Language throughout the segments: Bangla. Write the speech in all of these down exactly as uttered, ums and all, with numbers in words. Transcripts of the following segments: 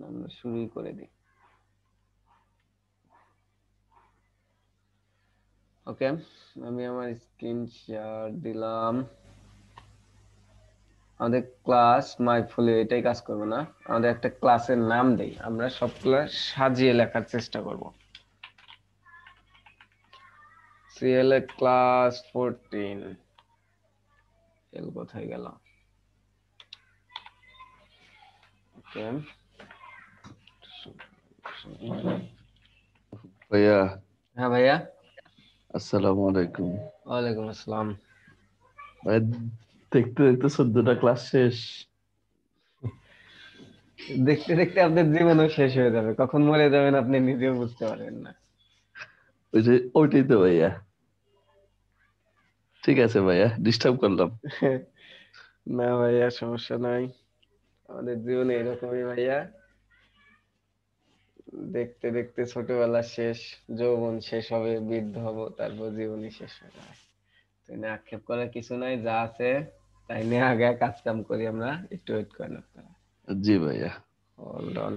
আমরা শুরুই করে দিই। ওকে, আমি আমার স্ক্রিন শেয়ার দিলাম। আমাদের ক্লাস মাইফুলি এটাই কাজ করবে না, আমাদের একটা ক্লাসের নাম দেই, আমরা সব ক্লাস সাজিয়ে লেখার চেষ্টা করব। সিএল এ ক্লাস ফোরটিন, এল কোথায় গেল? ওকে, ভাইয়া, হ্যাঁ ভাইয়া। আসসালামু আলাইকুম। ওয়ালাইকুম আসসালাম। ভাই, দেখতে দেখতে চোদ্দটা ক্লাস শেষ। দেখতে দেখতে আপনার জীবনও শেষ হয়ে যাবে, কখন মরে যাবেন আপনি নিজেও বুঝতে পারবেন না। ওই যে ওইটাই তো ভাইয়া। ঠিক আছে ভাইয়া, ডিস্টার্ব করলাম। না ভাইয়া, সমস্যা নাই, আমাদের জীবনে এরকমই ভাইয়া, দেখতে দেখতে ছোটবেলা শেষ, যৌবন শেষ হবে, বৃদ্ধ হব, তারপর জীবনই শেষ হয়ে যাবে। তো এনে আক্ষেপ করার কিছু নাই, যা আছে তাই নিয়ে আগে কাজ কাম করি আমরা, একটু ওয়েট করেন আপনারা। জি ভাইয়া। Hold on.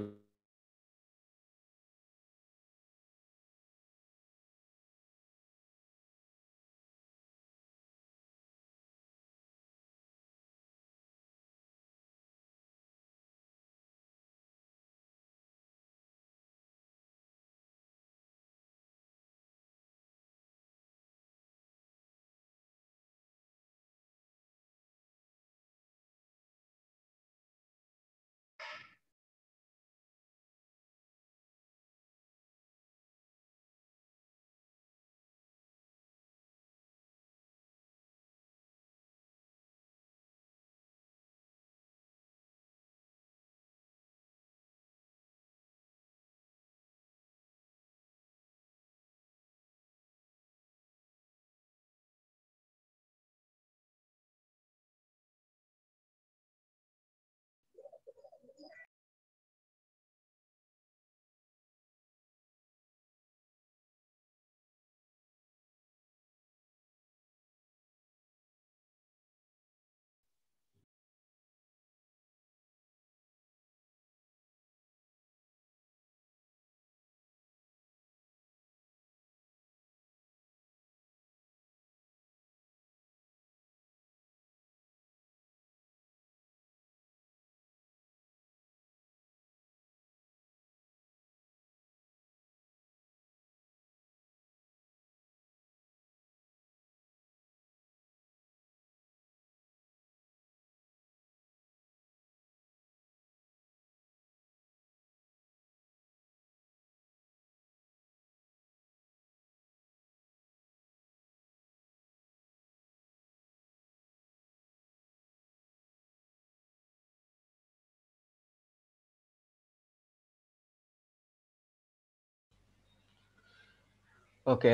ওকে,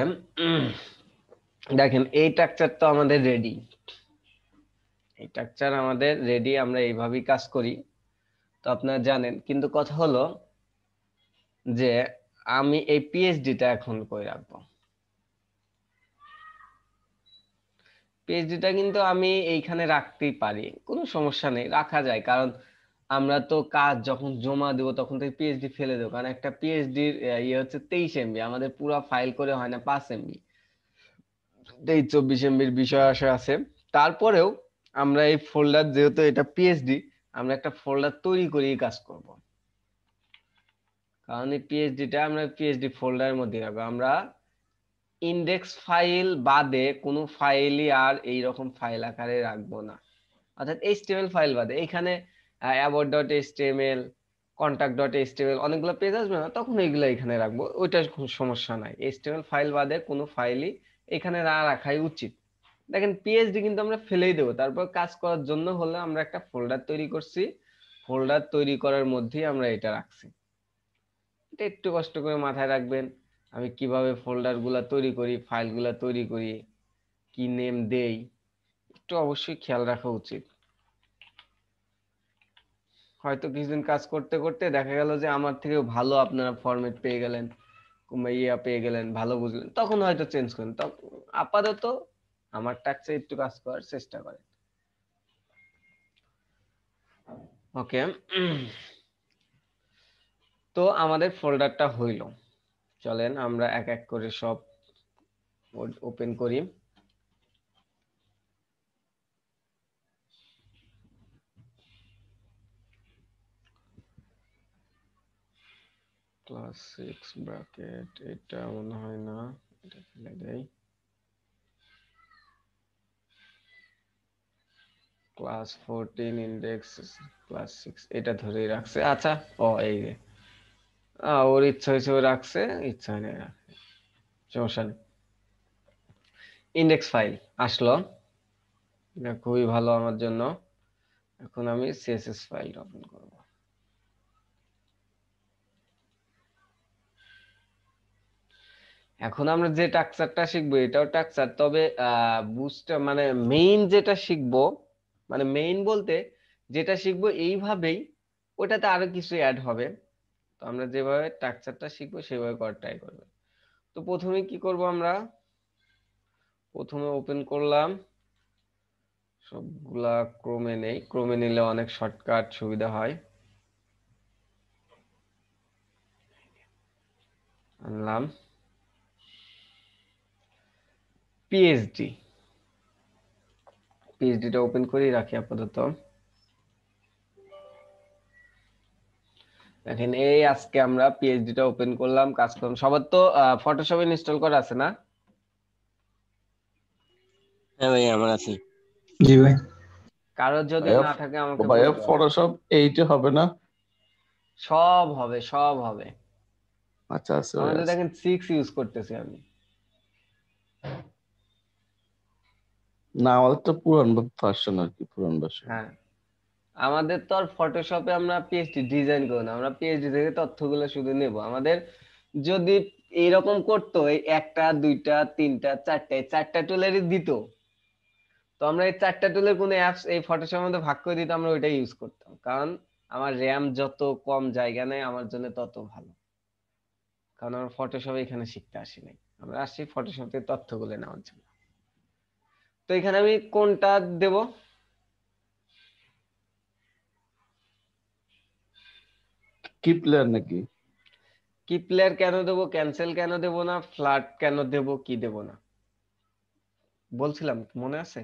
দেখেন এই স্ট্রাকচার তো আমাদের রেডি, এই স্ট্রাকচার আমাদের রেডি, আমরা এইভাবেই কাজ করি। তো আপনারা জানেন, কিন্তু কথা হলো যে আমি এই পিএইচডিটা এখন কই রাখবো? পিএইচডিটা কিন্তু আমি এইখানে রাখতেই পারি, কোনো সমস্যা নেই, রাখা যায়। কারণ আমরা তো কাজ যখন জমা দেবো তখন তো পিএইচডি ফেলে দেবো, কারণ একটা পিএইচডির ইয়ে হচ্ছে তেইশ এমবি, আমাদের পুরো ফাইল করে হয় না পাঁচ এমবি, তেইশ চব্বিশ এমবির বিষয় আসে আছে। তারপরেও আমরা এই ফোল্ডার, যেহেতু এটা পিএইচডি, আমরা একটা ফোল্ডার তৈরি করে কাজ করব। কারণ এই পিএইচডিটা আমরা পিএইচডি ফোল্ডারের মধ্যে রাখবো। আমরা ইন্ডেক্স ফাইল বাদে কোনো ফাইলই আর এইরকম ফাইল আকারে রাখবো না, অর্থাৎ এইচটিএমএল ফাইল বাদে। এখানে about dot HTML, contact dot HTML অনেকগুলো পেজ আসবে না, তখন এইগুলো এখানে রাখবো, ওইটার কোনো সমস্যা নাই। এইচটিএমএল ফাইল বাদে কোনো ফাইলই এখানে না রাখাই উচিত। দেখেন পিএইচডি কিন্তু আমরা ফেলেই দেবো, তারপর কাজ করার জন্য হলে আমরা একটা ফোল্ডার তৈরি করছি, ফোল্ডার তৈরি করার মধ্যেই আমরা এটা রাখছি। এটা একটু কষ্ট করে মাথায় রাখবেন, আমি কিভাবে ফোল্ডার গুলা তৈরি করি, ফাইল গুলা তৈরি করি, কি নেম দেই, একটু অবশ্যই খেয়াল রাখা উচিত। হয়তো কিছুদিন কাজ করতে করতে দেখা গেল যে আমার থেকেও ভালো আপনারা ফরম্যাট পেয়ে গেলেন, কিংবা ইয়া পেয়ে গেলেন, ভালো বুঝলেন, তখন হয়তো চেঞ্জ করেন। তখন আপাতত আমার টাকচে একটু কাজ করার চেষ্টা করেন। ওকে, তো আমাদের ফোল্ডারটা হইল, চলেন আমরা এক এক করে সব ওপেন করি। ক্লাস সিক্স ব্র্যাকেট, এটা মনে হয় না, এটা ফেলে দেই। Class fourteen index class six, এটা ধরেই রাখছে। আচ্ছা, ও এই যে ওর ইচ্ছা হয়েছে ও রাখছে, ইচ্ছা হয় না রাখছে, সমস্যা নেই। ইন্ডেক্স ফাইল আসলো, এটা খুবই ভালো আমার জন্য। এখন আমি সিএসএস ফাইল ওপেন করব। এখন আমরা যে স্ট্রাকচারটা শিখবো এটাও স্ট্রাকচার, তবে বুস্ট মানে মেইন যেটা শিখবো, মানে মেইন বলতে যেটা শিখবো এইভাবেই ওটাতে আরো কিছু অ্যাড হবে। তো আমরা যেভাবে স্ট্রাকচারটা শিখবো সেভাবে করার ট্রাই করবো। তো প্রথমে কি করব, আমরা প্রথমে ওপেন করলাম, সবগুলা ক্রমে নেই, ক্রমে নিলে অনেক শর্টকাট সুবিধা হয়। আনলাম পিএইচডি, পিএইচডিটা ওপেন করেই রাখি আপাতত। দেখেন এই আজকে আমরা পিএইচডিটা ওপেন করলাম, কাজ করলাম। সবার তো ফটোশপ ইনস্টল করা আছে না? হ্যাঁ ভাই আমার আছে। জি ভাই। কারোর যদি ভাইয়া না থাকে আমাকে ভাইয়া বলতে হবে। ফটোশপ এইটে হবে না? সব হবে, সব হবে। আচ্ছা আছে ভাই আমাদের আছে। দেখেন সিক্স ইউজ করতেছি আমি। না আমাদের তো পুরান ভার্সন আর কি, পুরান ভার্সন। হ্যাঁ, আমাদের তো আর ফটোশপে আমরা পিএইচডি ডিজাইন করব না, আমরা পিএইচডি থেকে তথ্যগুলো শুধু নেব। আমাদের যদি এইরকম করতো, এই একটা দুইটা তিনটা চারটা, এই চারটা টুলেরই দিত, তো আমরা এই চারটা টুলের কোনো অ্যাপস এই ফটোশপের মধ্যে ভাগ করে দিত, আমরা ওইটাই ইউজ করতাম। কারণ আমার র্যাম যত কম জায়গা নেয় আমার জন্য তত ভালো। কারণ আমরা ফটোশপ এখানে শিখতে আসি নাই, আমরা আসছি ফটোশপ থেকে তথ্যগুলো নেওয়ার জন্য। তো এখানে আমি কোনটা দেব? কি প্লেয়ার নাকি? কি প্লেয়ার কেন দেব, ক্যান্সেল কেন দেব না, ফ্ল্যাট কেন দেব, কি দেব না বলছিলাম, মনে আছে?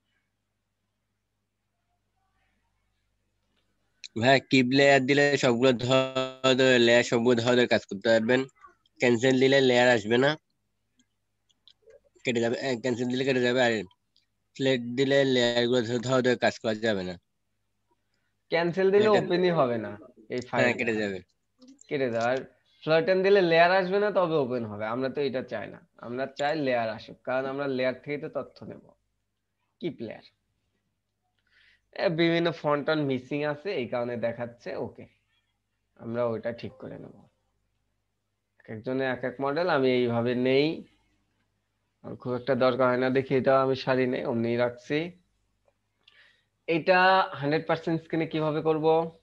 ভাই কিপ লেয়ার দিলে সবগুলো ধরে লেয়ার সবগুলো ধরে ধরে কাজ করতে পারবেন। ক্যান্সেল দিলে লেয়ার আসবে না, কেটে যাবে। ক্যান্সেল দিলে কেটে যাবে। আর ফ্লেট দিলে লেয়ার গুলো ধরে ধরে ধরে কাজ করা যাবে না। ক্যান্সেল দিলে এটা ওপেনই হবে না এই হ্যাঁ ফাইলটা, কেটে যাবে। কেটে দাও। আর ফ্লটেন দিলে লেয়ার আসবে না, তবে ওপেন হবে। আমরা তো এটা চাই না, আমরা চাই লেয়ার আসুক, কারণ আমরা লেয়ার থেকে তো তথ্য নেব। কি প্লেয়ার বিভিন্ন ফন্টন মিসিং আছে, এই কারণে দেখাচ্ছে। ওকে, আমরা ওইটা ঠিক করে নেব। এক একজনের এক এক মডেল, আমি এইভাবে নেই, আর খুব একটা দরকার হয় না দেখি এটা আমি সারি নেই, অমনি রাখছি। এটা হান্ড্রেড পার্সেন্ট স্ক্রিনে কিভাবে করব?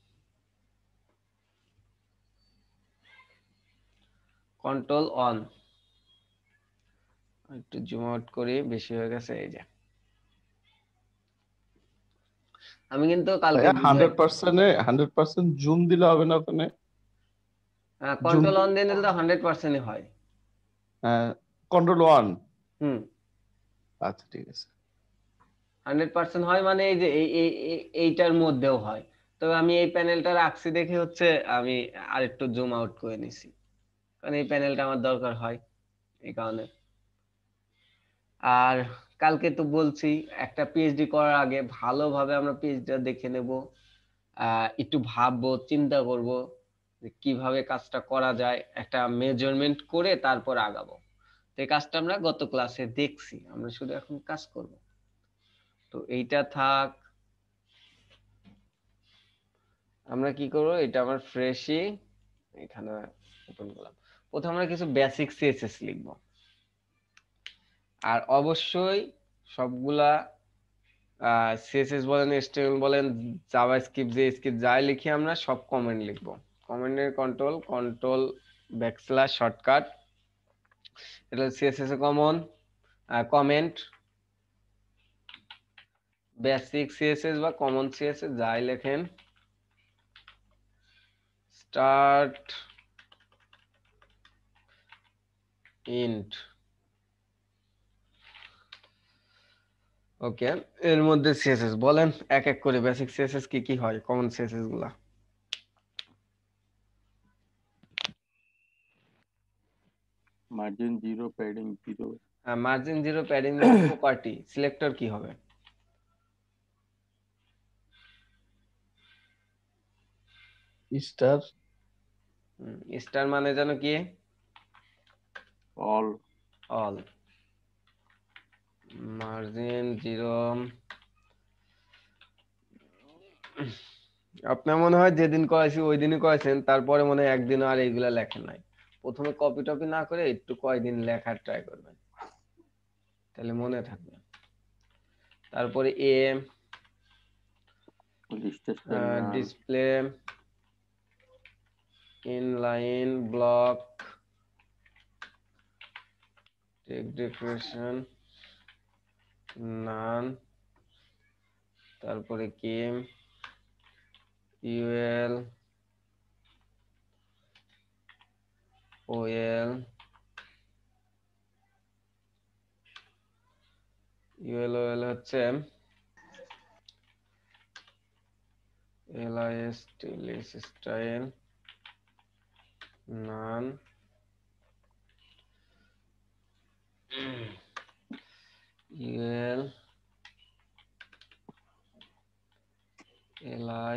কন্ট্রোল অন, একটু জুম আউট করি, বেশি হয়ে গেছে। এই যে আমি কিন্তু কালকে ভাইয়া hundred percent hundred percent zoom দিলে হবে না ওখানে? জুম কন্ট্রোল অন দিয়ে নিলে তো হান্ড্রেড পার্সেন্ট হয়। Control one? হুম, আচ্ছা ঠিক আছে। হান্ড্রেড পার্সেন্ট হয় মানে এই যে এই এই- এই- এইটার মধ্যেও হয়। তবে আমি এই প্যানেলটা রাখছি দেখে হচ্ছে আমি আরেকটু জুম আউট করে নিছি, কারণ এই প্যানেলটা আমার দরকার হয় এই কারণে। আর কালকে তো বলছি একটা পিএইচডি করার আগে ভালোভাবে আমরা পিএইচডিটা দেখে নেব, আহ একটু ভাববো, চিন্তা করব যে কিভাবে কাজটা করা যায়, একটা মেজারমেন্ট করে তারপর আগাবো। তো এই কাজটা আমরা গত ক্লাসে দেখছি, আমরা শুধু এখন কাজ করব। তো এইটা থাক, আমরা কি করব, এটা আমার ফ্রেশই এখানে ওপেন করলাম। প্রথমে আমরা কিছু বেসিক সিএসএস লিখব, আর অবশ্যই সবগুলা সিএসএস বলেন, এইচটিএমএল বলেন, জাভাস্ক্রিপ্ট, জেএসক্রিপ্ট যাই লিখি আমরা সব কমেন্ট লিখব। কমেন্টের কন্ট্রোল কন্ট্রোল ব্যাকস্ল্যাশ শর্টকাট, এটা সিএসএস এ কমন কমেন্ট, বেসিক সিএসএস বা কমন সিএসএস যাই লেখেন, স্টার্ট ইন্ট ওকে, এর মধ্যে সিএসএস বলেন এক এক করে, বেসিক সিএসএস কি কি হয়, কমন সিএসএস গুলা। Margin zero, padding zero. Margin zero, padding zero, property, selector কি হবে? স্টার। স্টার মানে জানো কি? অল। অল। মার্জিন জিরো, আপনার মনে হয় যেদিন করেছি ওই দিনই করেছেন, তারপরে মনে হয় একদিন আর এইগুলা লেখেন নাই। প্রথমে কপি টপি না করে একটু কয়দিন লেখার ট্রাই করবেন, তাহলে মনে থাকবে। তারপরে A display, inline block, text decoration, none, তারপরে কি ইউএল, ওএল, ইউএল ওএল হচ্ছে এলআইএস টিলিস style, none, UL, LI,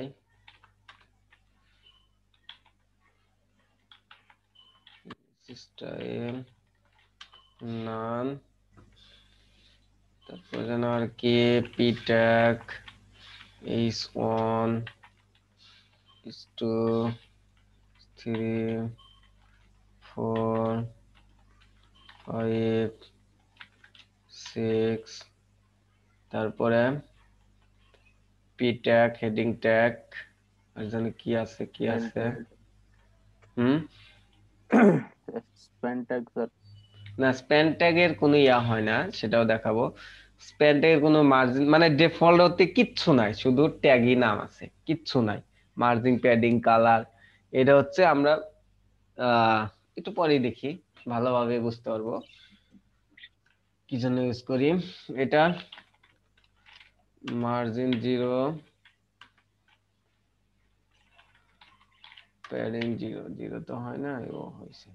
style, none, তারপরে যেন আর কি p tag, H one, H two, three, four, five, six, তারপরে পি ট্যাগ, হেডিং ট্যাগ, আর জানি কি আছে কি আছে হুম স্প্যান ট্যাগ স্যার। না, স্প্যান ট্যাগের কোনো ইয়া হয় না, সেটাও দেখাবো। স্প্যান ট্যাগের কোনো মার্জিন মানে ডিফল্ট হতে কিচ্ছু নাই, শুধু ট্যাগই নাম আছে, কিচ্ছু নাই। মার্জিন, প্যাডিং, কালার, এটা হচ্ছে আমরা আহ একটু পরেই দেখি, ভালোভাবে বুঝতে পারবো কি জন্য ইউজ করি এটা। Margin zero, padding zero, zero তো হয় না, ও হয়েছে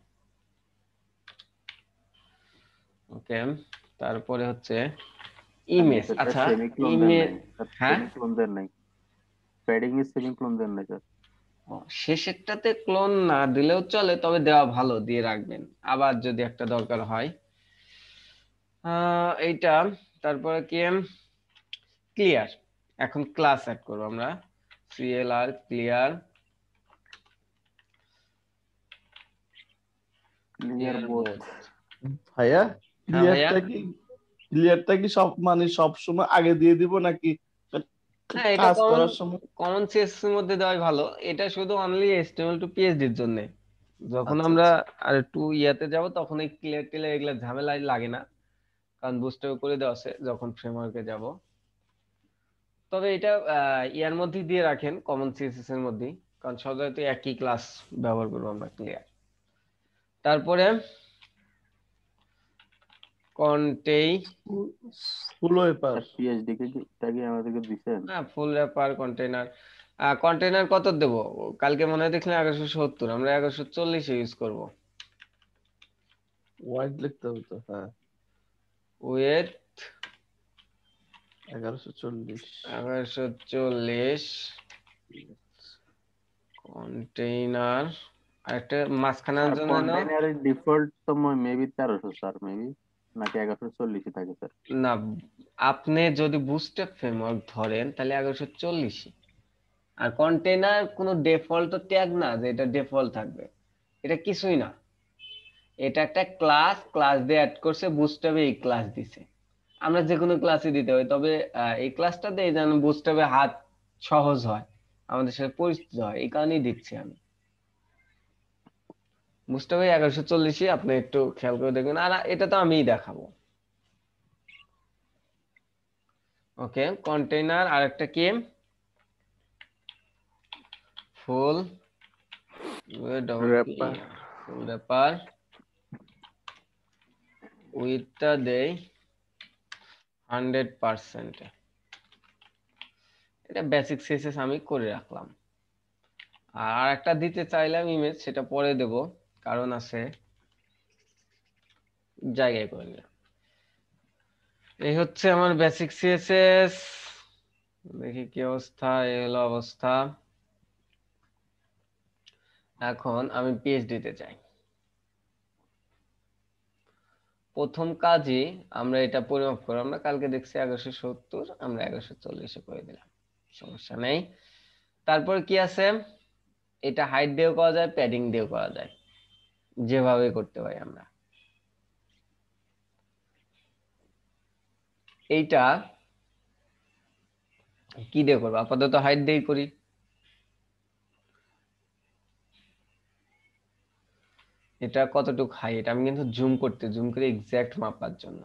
ওকে। তারপরে হচ্ছে ইমেজ, আচ্ছা সেমিক্লোন দেন ইমেজ, নাই স্যার, হ্যাঁ সেমিক্লোন দেন নাই। প্যাডিং এর সেমিক্লোন দেন নাই স্যার। ও, শেষেরটাতে ক্লোন না দিলেও চলে, তবে দেওয়া ভালো, দিয়ে রাখবেন আবার যদি একটা দরকার হয়। আহ এইটা, তারপরে কি ক্লিয়ার, এখন ক্লাস অ্যাড করবো আমরা, CLR clear, clear clear both. Both. ভাইয়া হ্যাঁ ভাইয়া, ক্লিয়ারটা কি, ক্লিয়ারটা কি সব মানে সব সময় আগে দিয়ে দিব নাকি হ্যাঁ এটা কাজ কমন, করার সময়? কমন সিএসএস এর মধ্যে দেওয়াই ভালো। এটা শুধু অনলি এইচটিএমএল টু পিএইচডি এর জন্য। যখন আচ্ছা আমরা আচ্ছা। আর একটু ইয়াতে যাব তখন এই ক্লিয়ার টিলার এগুলা ঝামেলা লাগে না, কারণ বুস্টার করে দেওয়া আছে যখন ফ্রেমওয়ার্কে যাব। তবে এটা আহ, ইয়ার মধ্যে দিয়ে রাখেন, কমন সিএসএস এর মধ্যে, কারণ সবাই তো একই ক্লাস ব্যবহার করবো আমরা, ক্লিয়ার। তারপরে কন্টেই, ফুল পেপার পিএইচডি কে কি আমাদেরকে দিবেন? হ্যাঁ ফুল র্যাপার কন্টেইনার। কন্টেইনার কত দেবো? কালকে মনে হয় দেখলেন এগারোশো সত্তর, আমরা এগারোশো চল্লিশ ইউজ করবো। ওয়াইড লিখতে হবে তো, হ্যাঁ। উইথ এগারোশো চল্লিশ। এগারোশো চল্লিশ কন্টেইনার, একটা মাঝখানের আর জন্য না, কন্টেইনারের ডিফল্ট তো মেবি তেরোশো স্যার, মেবি নাকি এগারোশো চল্লিশ থাকে স্যার? না আপনি যদি বুস্ট্র্যাপ ফ্রেমওয়ার্ক ধরেন তাহলে এগারোশো চল্লিশ। আর কন্টেইনার কোনো ডিফল্ট তো ট্যাগ না যে এটা ডিফল্ট থাকবে, এটা কিছুই না। এটা একটা ক্লাস, ক্লাস দিয়ে অ্যাড করছে, বুস্ট্র্যাপে এই ক্লাস দিছে। আমরা যে কোনো ক্লাসে দিতে হয়, তবে আহ, এই ক্লাসটা দিয়ে যেন বুস্ট্র্যাপে হাত সহজ হয়, আমাদের সাথে পরিচিত হয়, এই কারণেই দিচ্ছি আমি। বুস্ট্র্যাপে এগারোশো চল্লিশই আপনি একটু খেয়াল করে দেখবেন, আর এটা তো আমিই দেখাবো। ওকে, কন্টেইনার আর একটা কি, full double P, wrapper. Full wrapper, উইথটা দেই হান্ড্রেড পার্সেন্ট। এটা বেসিক সিএসএস আমি করে রাখলাম। আর একটা দিতে চাইলাম ইমেজ, সেটা পরে দেব, কারণ আছে, জায়গায় করে নিলাম। এই হচ্ছে আমার বেসিক সিএসএস। দেখি কি অবস্থা, এই হলো অবস্থা। এখন আমি পিএইচডি তে চাই। প্রথম কাজই আমরা এটা পরিমাপ করব। আমরা কালকে দেখছি এগারোশো সত্তর, আমরা এগারোশো চল্লিশে করে দিলাম, সমস্যা নেই। তারপর কি আছে, এটা হাইট দিয়েও করা যায়, প্যাডিং দিয়েও করা যায়, যেভাবে করতে পারি আমরা। এইটা কি দিয়ে করবো, আপাতত হাইট দিয়েই করি। এটা কতটুকু হাইট, আমি কিন্তু জুম করতে জুম করে এক্সাক্ট মাপার জন্য।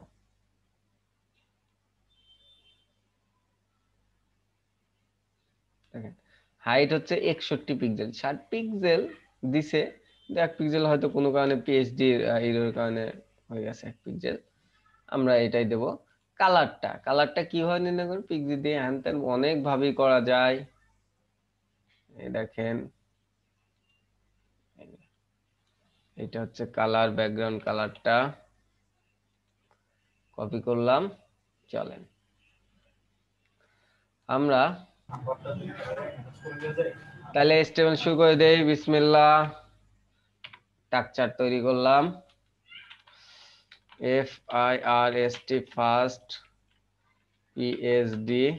দেখেন হাইট হচ্ছে একষট্টি পিক্সেল, ষাট পিক্সেল দিছে, কিন্তু এক পিক্সেল হয়তো কোনো কারণে পিএইচডি এর কারণে হয়ে গেছে এক পিক্সেল, আমরা এটাই দেব। কালারটা কালারটা কিভাবে নির্ণয় করব, পিক্সেল দিয়ে হ্যান ত্যান অনেক ভাবেই করা যায়। এই দেখেন, এটা হচ্ছে কালার, ব্যাকগ্রাউন্ড কালারটা কপি করলাম। চলেন আমরা তাহলে স্টেপল শুরু করে দেই। বিসমিল্লাহ, স্ট্রাকচার তৈরি করলাম, F I R S T first PhD,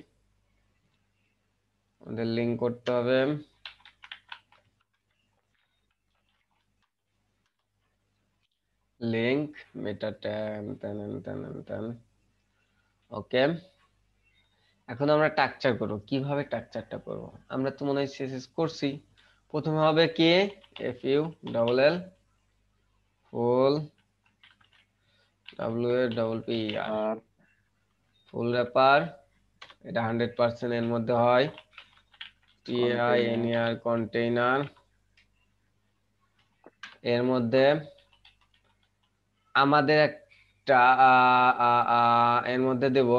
আমাদের লিংক করতে হবে। লিংক মেটা ট্যাগ তেন তেন তেন। ওকে, এখন আমরা স্ট্রাকচার করব। কিভাবে স্ট্রাকচারটা করব, আমরা তো মনে হয় সিএসএস করছি। প্রথমে হবে কি, F U double L full W A double P R full wrapper, এটা হান্ড্রেড পার্সেন্ট এর মধ্যে হয়। T I N R container, এর মধ্যে আমাদের একটা এর মধ্যে দেব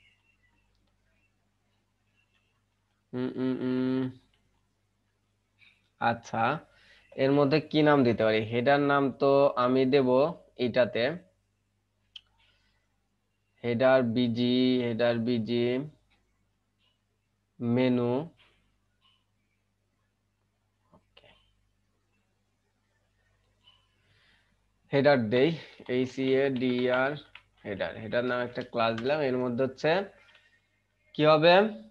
আচ্ছা, এর মধ্যে কি নাম দিতে পারি, হেডার নাম তো আমি দেব এইটাতে header BG, header BG menu. Header দেই H E A D R, header header নাম একটা ক্লাস দিলাম। এর মধ্যে হচ্ছে কি হবে,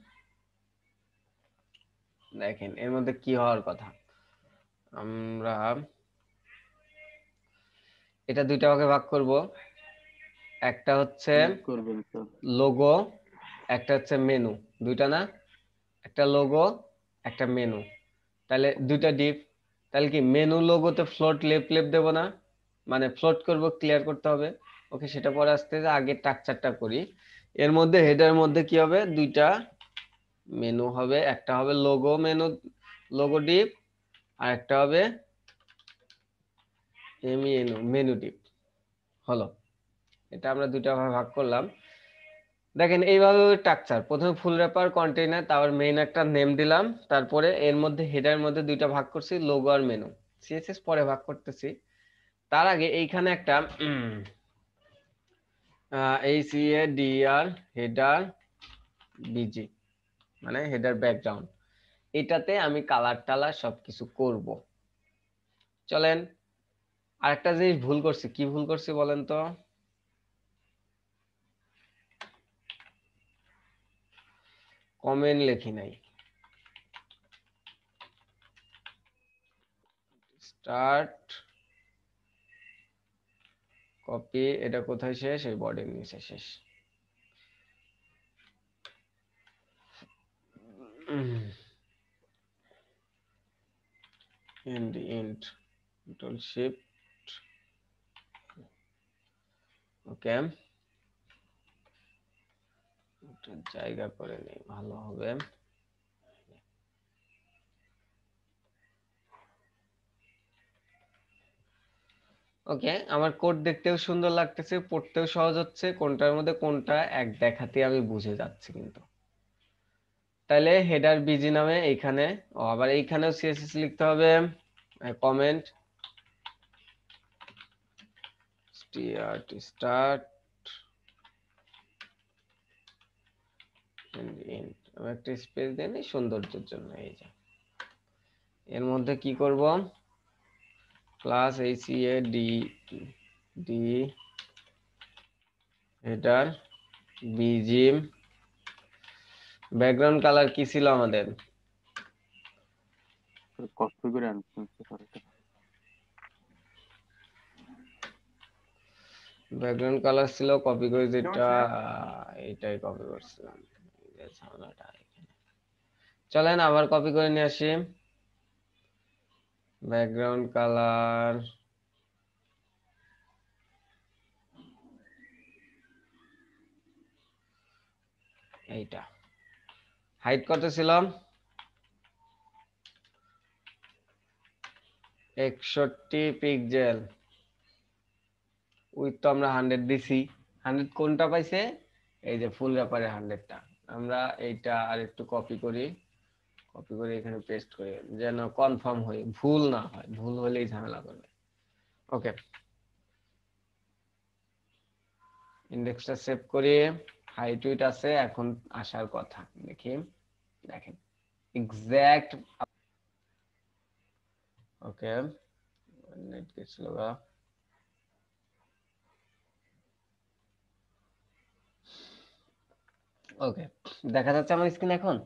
দেখেন এর মধ্যে কি হওয়ার কথা, আমরা এটা দুইটা ভাগে ভাগ করব। একটা হচ্ছে লোগো, একটা হচ্ছে মেনু, দুইটা না, একটা লোগো একটা মেনু, তাহলে দুইটা ডিপ। তাহলে কি মেনু লোগোতে ফ্লোট লেফট লেফট দেব না, মানে ফ্লোট করব, ক্লিয়ার করতে হবে। ওকে, সেটা পরে আসতে আগে স্ট্রাকচারটা করি। এর মধ্যে হেডার মধ্যে কি হবে, দুইটা মেনু হবে, একটা হবে লোগো মেনু, লোগো ডিপ, আর একটা হবে মেনু মেনু ডিপ। হলো, এটা আমরা দুইটা ভাগে ভাগ করলাম। দেখেন এইভাবে স্ট্রাকচার, প্রথমে ফুল র্যাপার কন্টেইনার, তারপর মেইন একটা নেম দিলাম, তারপরে এর মধ্যে হেডার মধ্যে দুইটা ভাগ করছি, লোগো আর মেনু। সিএসএস পরে ভাগ করতেছি, তার আগে এইখানে একটা H E A D R header BG, মানে হেডার ব্যাকগ্রাউন্ড, এটাতে আমি কালার টালার সবকিছু করব। চলেন, আরেকটা জিনিস ভুল করছি, কি ভুল করছি বলেন তো, কমেন্ট লেখি নাই। স্টার্ট কপি, এটা কোথায় শেষ, এই বডির নিচে শেষ। end end control shift, ওকে, একটা জায়গা করে নেই, ভালো হবে। ওকে, আমার কোড দেখতেও সুন্দর লাগতেছে, পড়তেও সহজ হচ্ছে, কোনটার মধ্যে কোনটা এক দেখাতে আমি বুঝে যাচ্ছি কিন্তু। তাহলে হেডার বিজি নামে এইখানে, ও আবার এইখানেও সিএসএস লিখতে হবে, comment strt start and end, আমি একটা স্পেস দিয়ে নিই সৌন্দর্যের জন্য। এই যে এর মধ্যে কি করব, class HEA D D header বিজিম, ব্যাকগ্রাউন্ড কালার কি ছিল আমাদের? কপি করে আনছেন স্যার এটা। ব্যাকগ্রাউন্ড কালার ছিল কপি করে, যেটা আহ, এইটাই কপি করছিলাম। এই যে ঝামেলাটা এখানে। চলেন আবার কপি করে নিয়ে আসি, ব্যাকগ্রাউন্ড কালার এইটা। হাইট কত ছিল? একষট্টি পিক্সেল। উইথ তো আমরা হান্ড্রেড দিছি, হান্ড্রেড কোনটা পাইছে? এই যে ফুল র্যাপারে হান্ড্রেডটা। আমরা এইটা আর একটু কপি করি, কপি করে এখানে পেস্ট করি যেন কনফার্ম হয়, ভুল না হয়, ভুল হলেই ঝামেলা করবে। ওকে, ইন্ডেক্সটা সেভ করি, হাইট উইট আছে, এখন আসার কথা দেখি। দেখেন এক্সাক্ট। ওকে, নেট গেছিল গা। ওকে, দেখা যাচ্ছে আমার স্ক্রিন এখন?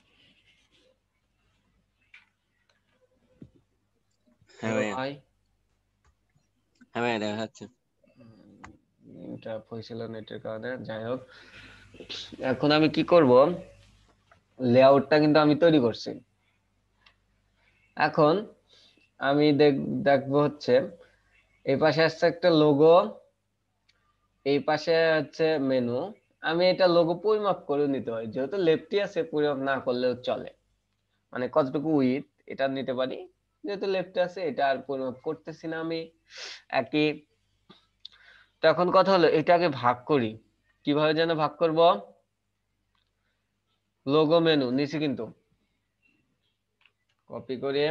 হ্যাঁ ভাইয়া, ভাই হ্যাঁ ভাইয়া দেখা যাচ্ছে। এটা হয়েছিল নেটের কারণে, যাই হোক। এখন আমি কি করব, লেআউটটা কিন্তু আমি তৈরি করছি। এখন আমি দেখ দেখবো হচ্ছে এই পাশে আসছে একটা লোগো, এই পাশে হচ্ছে মেনু। আমি এটা লোগো পরিমাপ করে নিতে হয়, যেহেতু লেফটি আছে পরিমাপ না করলেও চলে, মানে কতটুকু উইথ এটা নিতে পারি, যেহেতু লেফটে আছে এটা আর পরিমাপ করতেছি না আমি। একই। তো এখন কথা হলো এটাকে ভাগ করি, কিভাবে যেন ভাগ করব, লোগো মেনু নিচে কিন্তু কপি করি,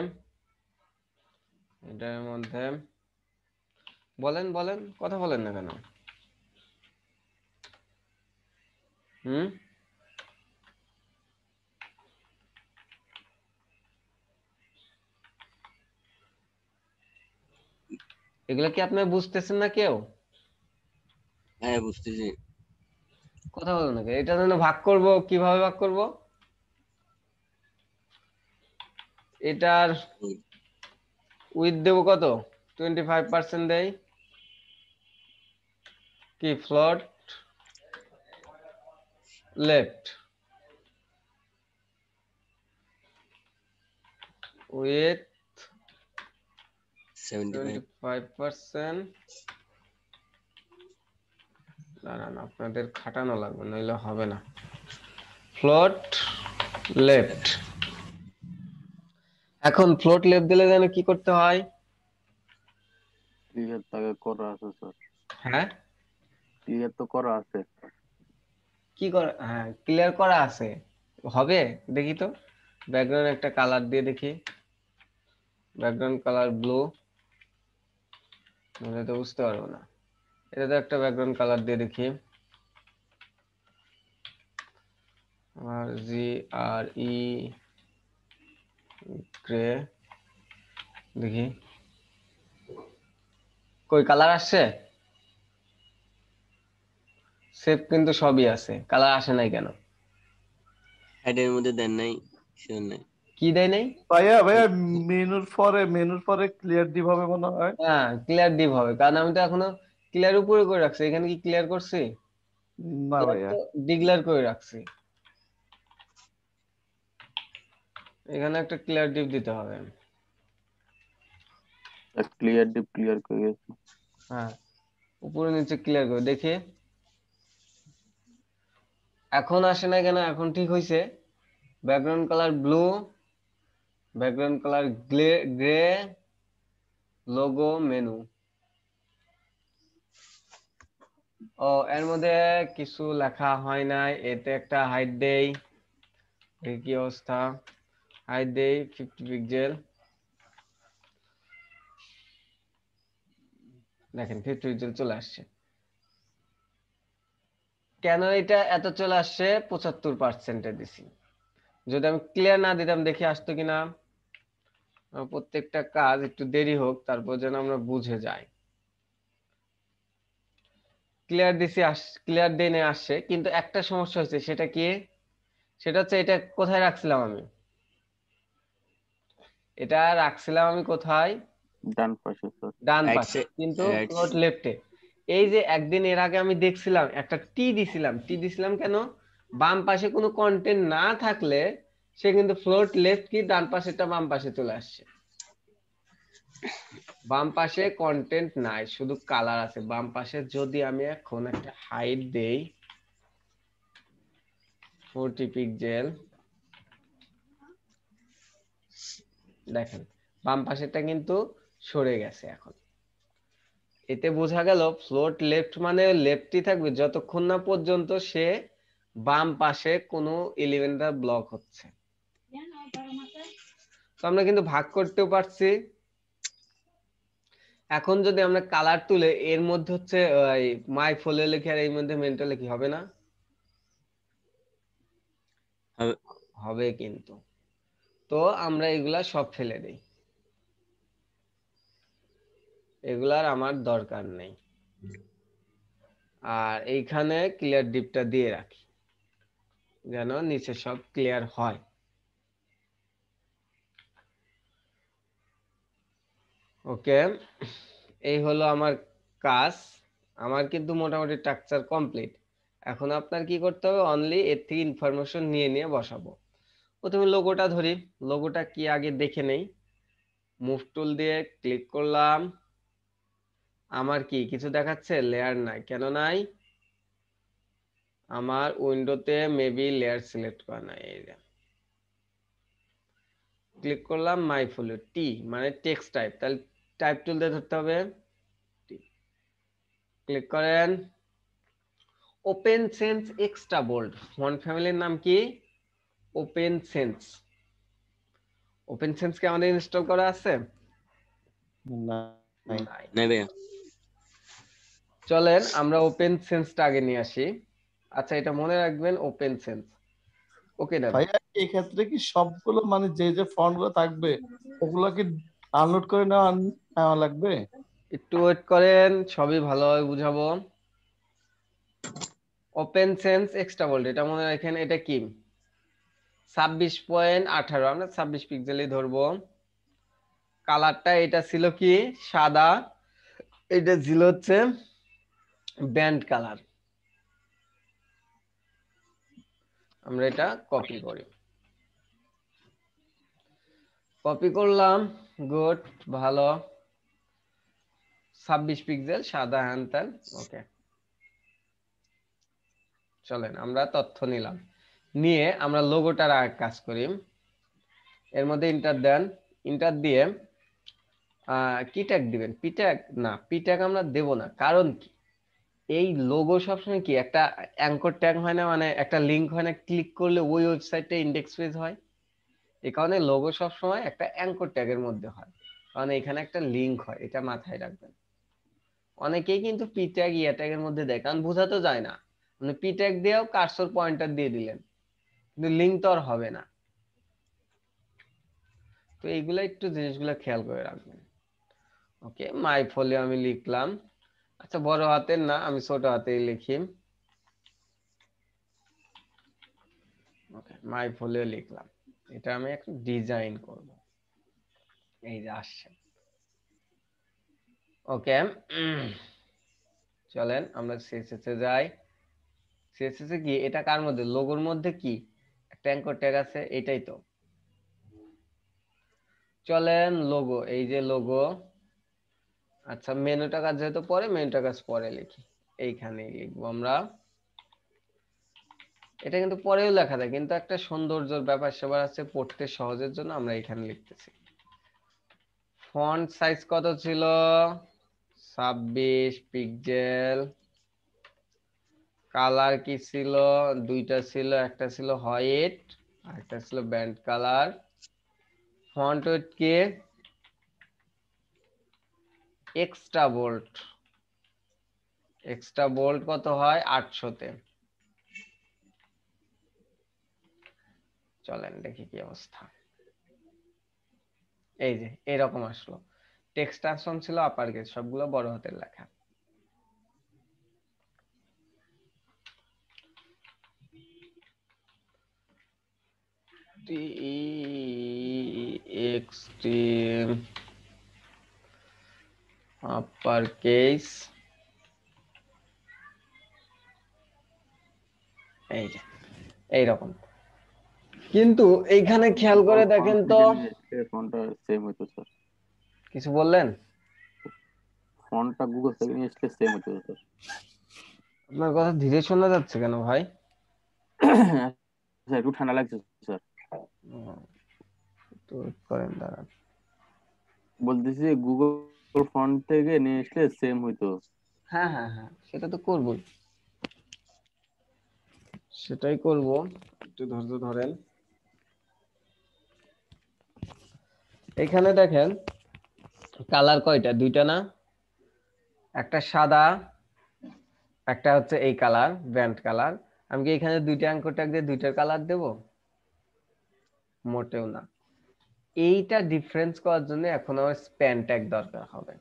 এটার মধ্যে বলেন বলেন কথা বলেন না কেন? হুম, এগুলা কি আপনি বুঝতেছেন না কেউ? হ্যাঁ বুঝতেছি। কথা বলেন না কেন? এটা জন্য ভাগ করব, কিভাবে ভাগ করব? এটার হুম, উইথ দেব কত? টোয়েন্টি ফাইভ পার্সেন্ট দেই, কি float left width seventy five. Twenty five percent. না না না, আপনাদের খাটানো লাগবে, নইলে হবে না। Float left. এখন ফ্লোট লেফট দিলে যেন কি করতে হয়? ক্লিয়ার তাকে করা আছে স্যার, হ্যাঁ, ক্লিয়ার তো করা আছে। কি করে? হ্যাঁ, ক্লিয়ার করা আছে, হবে। দেখি তো, ব্যাকগ্রাউন্ড একটা কালার দিয়ে দেখি, ব্যাকগ্রাউন্ড কালার ব্লু, নাহলে তো বুঝতে পারবো না। এটা তো একটা ব্যাকগ্রাউন্ড কালার দিয়ে দেখি, আর জি আর ই গ্রে, দেখি কই কালার আসছে? সেভ কিন্তু সবই আছে, কালার আসে নাই কেন? হেডের মধ্যে দেন নাই, শিওর নাই। কি দেয় নাই? ভাইয়া ভাইয়া মেনুর পরে মেনুর পরে ক্লিয়ার ডিপ হবে মনে হয়। হ্যাঁ, ক্লিয়ার ডিপ হবে, কারণ আমি তো এখনো ক্লিয়ার উপরে করে রাখছি, এখানে কি ক্লিয়ার করছি? না ক্লিয়ার ভাইয়া, তো ডিক্লেয়ার করে রাখছি, এখানে একটা ক্লিয়ার ডিপ দিতে হবে। ক্লিয়ার ডিপ ক্লিয়ার করে গেছে। হ্যাঁ, উপরে নিচে ক্লিয়ার করে দেখি। এখন আসে না কেন? এখন ঠিক হয়েছে। Background colour blue, background colour grey, logo menu, ও এর মধ্যে কিছু লেখা হয় নাই, এতে একটা হাইট দেই, এই কি অবস্থা, হাইট দেই ফিফটি পিক্সেল, দেখেন ফিফটি পিক্সেল চলে আসছে। কেন এটা এত চলে আসছে, পঁচাত্তর পার্সেন্টে দিছি। যদি আমি ক্লিয়ার না দিতাম দেখি আসতো কিনা। প্রত্যেকটা কাজ একটু দেরি হোক, তারপর যেন আমরা বুঝে যাই। ক্লিয়ার দিছি, আস ক্লিয়ার দিনে আসছে, কিন্তু একটা সমস্যা হচ্ছে, সেটা কি, সেটা হচ্ছে এটা কোথায় রাখছিলাম আমি, এটা রাখছিলাম আমি কোথায়, ডান পাশে স্যার। ডান রাইট পাশে, সাইড, কিন্তু রাইট। ফ্লোট লেফটে। এই যে একদিন এর আগে আমি দেখছিলাম একটা টি দিছিলাম, টি দিছিলাম কেন, বাম পাশে কোনো কন্টেন্ট না থাকলে সে কিন্তু ফ্লোট লেফট কি ডান পাশেটা বাম পাশে চলে আসছে। বাম পাশে কন্টেন্ট নাই, শুধু কালার আছে বাম পাশে। যদি আমি এখন একটা হাইট দেই ফোরটি পিক্সেল, দেখেন বাম পাশেরটা কিন্তু সরে গেছে। এখন এতে বোঝা গেল ফ্লোট লেফট মানে লেফটই থাকবে যতক্ষণ না পর্যন্ত সে বাম পাশে কোনো এলিমেন্টটা ব্লক হচ্ছে। তো আমরা কিন্তু ভাগ করতেও পারছি। এখন যদি আমরা কালার তুলে এর মধ্যে হচ্ছে মাই ফোলে লিখে আর এর মধ্যে মেন্টাল লিখি, হবে না? হবে। হবে কিন্তু। তো আমরা এগুলা সব ফেলে দেই, এগুলার আমার দরকার নেই। আর এইখানে ক্লিয়ার ডিপটা দিয়ে রাখি যেন নিচে সব ক্লিয়ার হয়। ওকে, এই হলো আমার কাজ। আমার কিন্তু মোটামুটি স্ট্রাকচার কমপ্লিট। এখন আপনার কি করতে হবে, অনলি এর থেকে ইনফরমেশন নিয়ে নিয়ে বসাবো। প্রথমে লোগোটা ধরি, লোগোটা কি আগে দেখে নেই। মুভ টুল দিয়ে ক্লিক করলাম, আমার কি কিছু দেখাচ্ছে, লেয়ার নাই। কেন নাই, আমার উইন্ডোতে মেবি লেয়ার সিলেক্ট করা নাই। এই যে ক্লিক করলাম মাই ফোলে, টি মানে টেক্সট টাইপ, তাহলে টাইপ টুল দিয়ে ধরতে হবে, ক্লিক করেন। Open Sans extra bold, font ফ্যামিলির নাম কি, ওপেন সেন্স। ওপেন সেন্স কি আমাদের ইনস্টল করা আছে? না, নাই। নাই। নেবে। চলেন আমরা ওপেন সেন্সটা আগে নিয়ে আসি। আচ্ছা এটা মনে রাখবেন, ওপেন সেন্স। ওকে ডান। ভাইয়া এই ক্ষেত্রে কি সবগুলো মানে যে যে ফন্ট গুলো থাকবে ওগুলো কি ডাউনলোড করে নেওয়া নেওয়া লাগবে? একটু ওয়েট করেন, সবই ভালোভাবে বুঝাবো। ওপেন সেন্স এক্সট্রা বোল্ড, এটা মনে রাখেন, এটা কি ছাব্বিশ পয়েন্ট আঠারো, আমরা ছাব্বিশ পিক্সেলই ধরবো। কালারটা এটা ছিল কি সাদা, এটা ছিল হচ্ছে ব্যান্ড কালার। আমরা এটা কপি করি, কপি করলাম, গুড, ভালো, ছাব্বিশ পিক্সেল সাদা হ্যান ত্যান। ওকে, চলেন আমরা তথ্য নিলাম, নিয়ে আমরা লোগোটার আর কাজ করি। এর মধ্যে ইন্টার দেন, ইন্টার দিয়ে কি ট্যাগ দিবেন, পি ট্যাগ না, পি ট্যাগ আমরা দেব না। কারণ কি, এই লোগো সবসময় কি একটা অ্যাঙ্কর ট্যাগ হয় না, মানে একটা লিংক হয় না, ক্লিক করলে ওই ওয়েবসাইটে ইন্ডেক্স পেজ হয়। এই কারণে লোগো সবসময় একটা অ্যাঙ্কর ট্যাগের মধ্যে হয়, কারণ এখানে একটা লিংক হয়, এটা মাথায় রাখবেন। অনেকেই কিন্তু পি ট্যাগ ইয়া ট্যাগের মধ্যে দেয়, কারণ বোঝাতে যায় না। মানে পি ট্যাগ দিয়েও কার্সর পয়েন্টার দিয়ে দিলেন, কিন্তু লিংক তো আর হবে না। তো এইগুলা একটু জিনিসগুলো খেয়াল করে রাখবেন। ওকে, মাই ফলে আমি লিখলাম, আচ্ছা বড় হাতের না, আমি ছোট হাতেই লিখি। ওকে, মাই ফলে লিখলাম, এটা আমি একটু ডিজাইন করব। এই যে আসছে। ওকে, চলেন আমরা সিএসএস এ যাই। সিএসএস এ কি, এটা কার মধ্যে, লোগোর মধ্যে কি একটা অ্যাঙ্কর ট্যাগ আছে, এটাই তো। চলেন লোগো, এই যে লোগো। আচ্ছা মেনুটা কাজ যেহেতু পরে, মেনুটা কাজ পরে লিখি, এইখানেই লিখবো আমরা। এটা কিন্তু পরেও লেখা যায়, কিন্তু একটা সৌন্দর্যের ব্যাপার সেবার আছে, পড়তে সহজের জন্য আমরা এখানে লিখতেছি। ফন্ট সাইজ কত ছিল, ছাব্বিশ পিক্সেল, কালার কি ছিল? দুইটা ছিল, একটা ছিল হোয়াইট আর একটা ছিল ব্যান্ড কালার। ফন্ট ওয়েট কি? Extra bold. এক্সট্রা বোল্ড কত হয়? আটশো তে। চলেন দেখি কি অবস্থা। এই যে এরকম আসলো। টেক্সট ট্রান্সফর্ম ছিল আপার কেস, সবগুলো বড় হাতের লেখা। টি এক্স টি আপার কেস, এই যে এইরকম। কিন্তু এইখানে খেয়াল করে দেখেন তো, ফন্টটা সেম হইতো স্যার। কিছু বললেন? ফন্টটা গুগল থেকে নিয়ে আসলে সেম হইতো স্যার। আপনার কথা ধীরে শোনা যাচ্ছে কেন ভাই? স্যার একটু ঠান্ডা লাগছে স্যার। একটু wait করেন, দাঁড়ান। বলতেছি গুগল ফন্ট থেকে নিয়ে আসলে সেম হইতো। হ্যাঁ হ্যাঁ হ্যাঁ, সেটা তো করবই, সেটাই করব। একটু ধৈর্য ধরেন। এখানে দেখেন কালার কয়টা? দুইটা না? একটা সাদা, একটা হচ্ছে এই কালার, ব্র্যান্ড কালার। আমি কি এখানে দুইটা অ্যাঙ্কর ট্যাগ দিয়ে দুইটার কালার দেব? মোটেও না। এইটা ডিফারেন্স করার জন্য এখন আমার স্প্যান ট্যাগ দরকার হবে।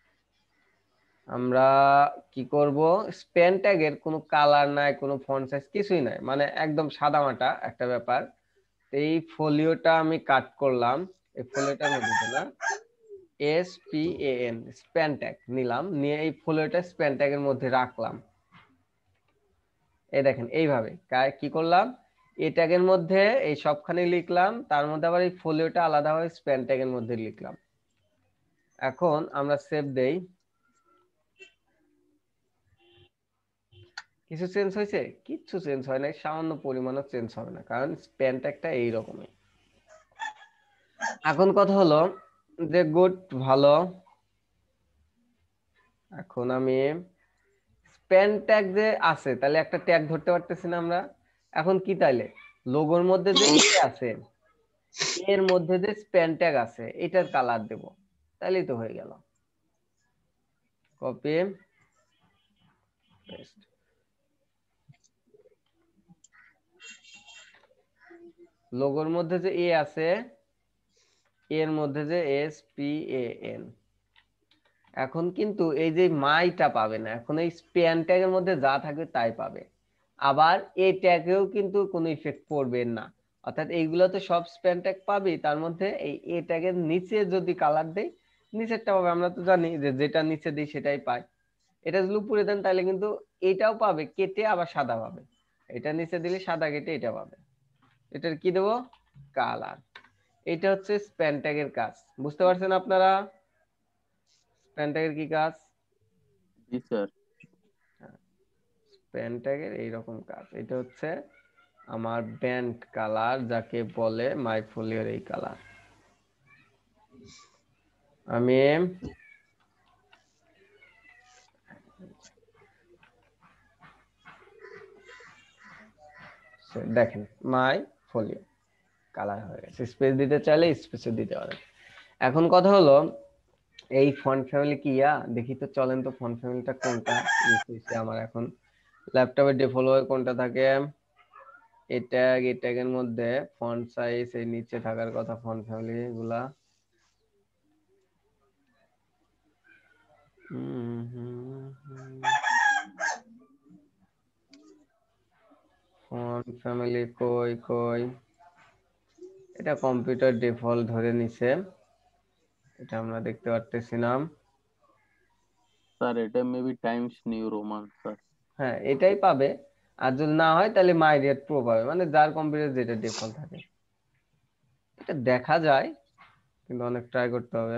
আমরা কি করব? স্প্যান ট্যাগের কোনো কালার নাই, কোনো ফন্ট সাইজ কিছুই নাই, মানে একদম সাদামাটা একটা ব্যাপার। এই ফোলিওটা আমি কাট করলাম, এই ফোলিওটার মধ্যে না S P A N span tag নিলাম, নিয়ে এই ফোলিওটা স্প্যান ট্যাগের মধ্যে রাখলাম। এই দেখেন এইভাবে কি করলাম, এই ট্যাগের মধ্যে এই সবখানে লিখলাম, তার মধ্যে আবার এই ফোলিওটা আলাদাভাবে স্প্যান ট্যাগের মধ্যে লিখলাম। এখন আমরা সেভ দেই। কিছু চেঞ্জ হয়েছে? কিচ্ছু চেঞ্জ হয় নাই, সামান্য পরিমাণও চেঞ্জ হবে না, কারণ স্প্যান ট্যাগটা এইরকমই। এখন কথা হলো যে গুড, ভালো। এখন আমি স্প্যান ট্যাগ যে আছে, তাহলে একটা ট্যাগ ধরতে পারতেছি না আমরা। এখন কি তাইলে লোগোর মধ্যে যে এ আছে, এর মধ্যে যে স্প্যান ট্যাগ আছে এটার কালার দেব, তাহলেই তো হয়ে গেল। Copy paste. লোগোর মধ্যে যে এ আছে, এর মধ্যে যে এস পি এ এন। এখন কিন্তু এই যে মাইটা পাবে না, এখন এই স্প্যান ট্যাগের মধ্যে যা থাকবে তাই পাবে। আবার এই ট্যাগেও কিন্তু কোনো ইফেক্ট পড়বে না, অর্থাৎ এইগুলো তো সব স্প্যান ট্যাগ পাবি, তার মধ্যে এই এ ট্যাগের নিচে যদি কালার দেই নিচেরটা পাবে। আমরা তো জানি যে যেটা নিচে দিই সেটাই পাই। এটা যদি উপরে দেন তাহলে কিন্তু এটাও পাবে কেটে, আবার সাদা পাবে। এটা নিচে দিলে সাদা কেটে এটা পাবে। এটার কি দেবো? কালার। এটা হচ্ছে স্প্যান ট্যাগের কাজ। বুঝতে পারছেন আপনারা স্প্যান ট্যাগের কি কাজ? জি স্যার। স্প্যান ট্যাগের এইরকম কাজ। এটা হচ্ছে আমার ব্যান্ড কালার, যাকে বলে মাই ফোলিওর এই কালার। আমি দেখেন মাই ফোলিও কালার হয়ে গেছে। স্পেস দিতে চাইলে স্পেসে দিতে পারেন। এখন কথা হলো এই ফন্ট ফ্যামিলি কি ইয়া দেখি তো, চলেন তো ফন্ট ফ্যামিলিটা কোনটা ইউজ হইছে আমার। এখন ল্যাপটপে ডিফল্ট কোনটা থাকে? এই ট্যাগ, এই ট্যাগের মধ্যে ফন্ট সাইজ এই নিচে থাকার কথা, ফন্ট ফ্যামিলি গুলা। ফন্ট ফ্যামিলি কই কই? এটা কম্পিউটার ডিফল্ট ধরে নিছে, এটা আমরা দেখতে পারতেছি না। স্যার এটা maybe Times New Roman sir. হ্যাঁ এটাই পাবে, আর যদি না হয় তাহলে মাই রিড প্রো পাবে, মানে যার কম্পিউটার যেটা ডিফল্ট থাকে। এটা দেখা যায় কিন্তু অনেক ট্রাই করতে হবে,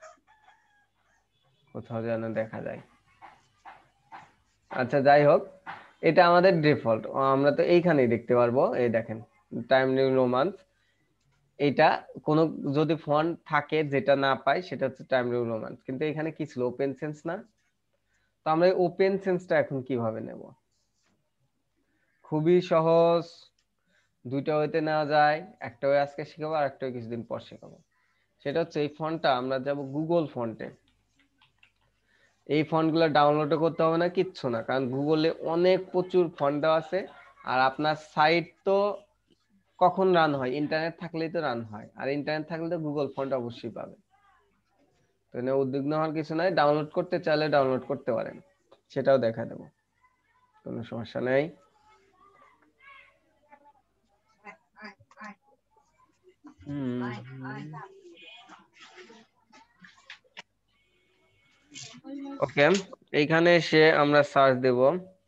কোথাও যেন দেখা যায়। আচ্ছা যাই হোক, এটা আমাদের ডিফল্ট, আমরা তো এইখানেই দেখতে পারবো। এই দেখেন টাইম নিউ রোমান্স, এটা কোনো যদি ফন্ট থাকে যেটা না পাই সেটা হচ্ছে টাইম নিউ রোমান্স। কিন্তু এখানে কি ছিল? ওপেন সেন্স না? তো আমরা ওপেন সেন্সটা এখন কিভাবে নেব? খুবই সহজ, দুইটা ওয়েতে নেওয়া যায়, একটা ওয়ে আজকে শেখাবো আর একটা কিছুদিন পর শেখাবো। সেটা হচ্ছে এই ফন্টটা আমরা যাব গুগল ফন্টে। এই ফন্টগুলো ডাউনলোড করতে হবে না, কিচ্ছু না, কারণ গুগলে অনেক প্রচুর ফন্ট দেওয়া আছে। আর আপনার সাইট তো কখন রান হয়, ইন্টারনেট থাকলেই তো রান হয়, আর ইন্টারনেট থাকলে তো গুগল ফন্ট অবশ্যই পাবে। তো এনে উদ্বিগ্ন হওয়ার কিছু নাই, ডাউনলোড করতে চাইলে ডাউনলোড করতে পারেন, সেটাও দেখা দেবো, কোনো সমস্যা নেই। ওকে, এইখানে এসে আমরা সার্চ দেব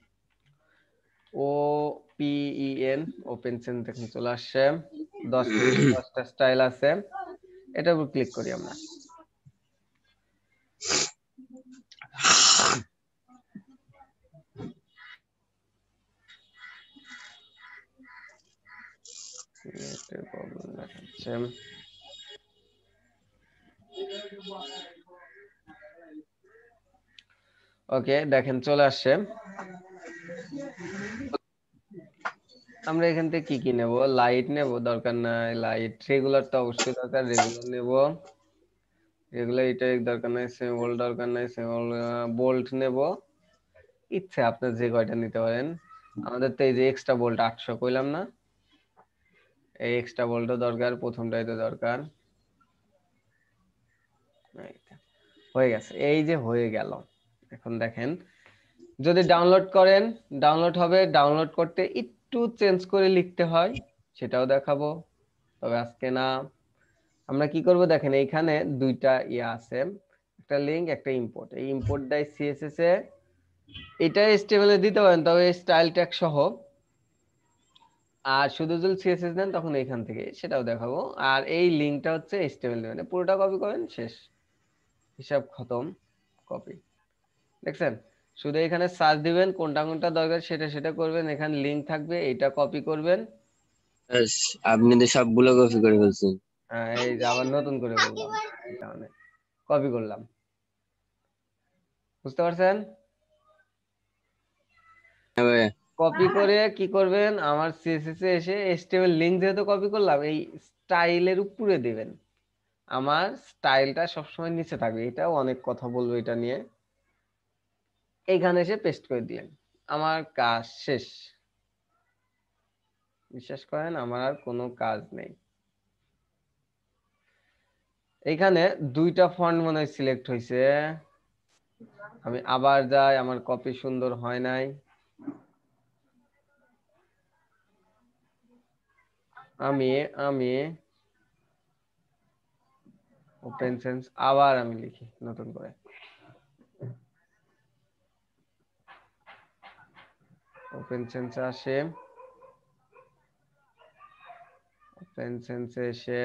O P E N, Open Sans, দেখুন চলে আসছে, দশটা দশটা স্টাইল আছে, এটার উপর ক্লিক করি আমরা। নেটের প্রবলেম দেখাচ্ছে। ওকে, দেখেন চলে আসছে। আমরা এখান থেকে কি কি নেব, লাইট নেব, দরকার নাই লাইট, রেগুলার তো অবশ্যই দরকার, রেগুলার নেব, রেগুলার ইটারিক দরকার নাই, সিম্বল দরকার নাই, সিম্বল বোল্ট নেব, ইচ্ছে আপনার যে কয়টা নিতে পারেন। আমাদের তো এই যে এক্সট্রা বোল্ট আটশো কইলাম না, এই এক্সট্রা বোল্টও দরকার, প্রথমটাই তো দরকার। হয়ে গেছে, এই যে হয়ে গেল। এখন দেখেন যদি ডাউনলোড করেন, ডাউনলোড হবে, ডাউনলোড করতে একটু চেঞ্জ করে লিখতে হয়, সেটাও দেখাবো, তবে আজকে না। আমরা কি করব দেখেন, এইখানে দুইটা ইয়া আছে, একটা লিংক একটা ইম্পোর্ট। এই ইম্পোর্ট দাই সিএসএস এ, এটা এইচটিএমএল এ দিতে পারেন, তবে স্টাইল ট্যাগ সহ। আর শুধু যদি সিএসএস দেন তখন এইখান থেকে, সেটাও দেখাবো। আর এই লিংকটা হচ্ছে এইচটিএমএল দেবেন, পুরোটা কপি করেন, শেষ, হিসাব খতম, কপি। দেখছেন, শুধু এখানে সার্চ দিবেন, কোনটা কোনটা দরকার সেটা সেটা করবেন, এখানে লিংক থাকবে, এটা কপি করবেন। ব্যাস, আপনি তো সবগুলো কপি করে ফেলছেন। হ্যাঁ, এই যে আবার নতুন করে বললাম, এই কারণে কপি করলাম, বুঝতে পারছেন? হ্যাঁ ভাই। কপি করে কি করবেন, আমার সিএসএস এ এসে এইচটিএমএল লিংক যেহেতু কপি করলাম, এই স্টাইলের উপরে দিবেন। আমার স্টাইলটা সবসময় নিচে থাকবে, এটাও অনেক কথা বলবো এটা নিয়ে। এইখানে এসে পেস্ট করে দিলেন, আমার কাজ শেষ। বিশ্বাস করেন, আমার আর কোনো কাজ নেই। এইখানে দুইটা ফন্ট মনে হয় সিলেক্ট হয়েছে, আমি আবার যাই, আমার কপি সুন্দর হয় নাই। আমি আমি ওপেন সেন্স আবার আমি লিখি নতুন করে, ওপেন সেন্স আসে, ওপেন সেন্স এসে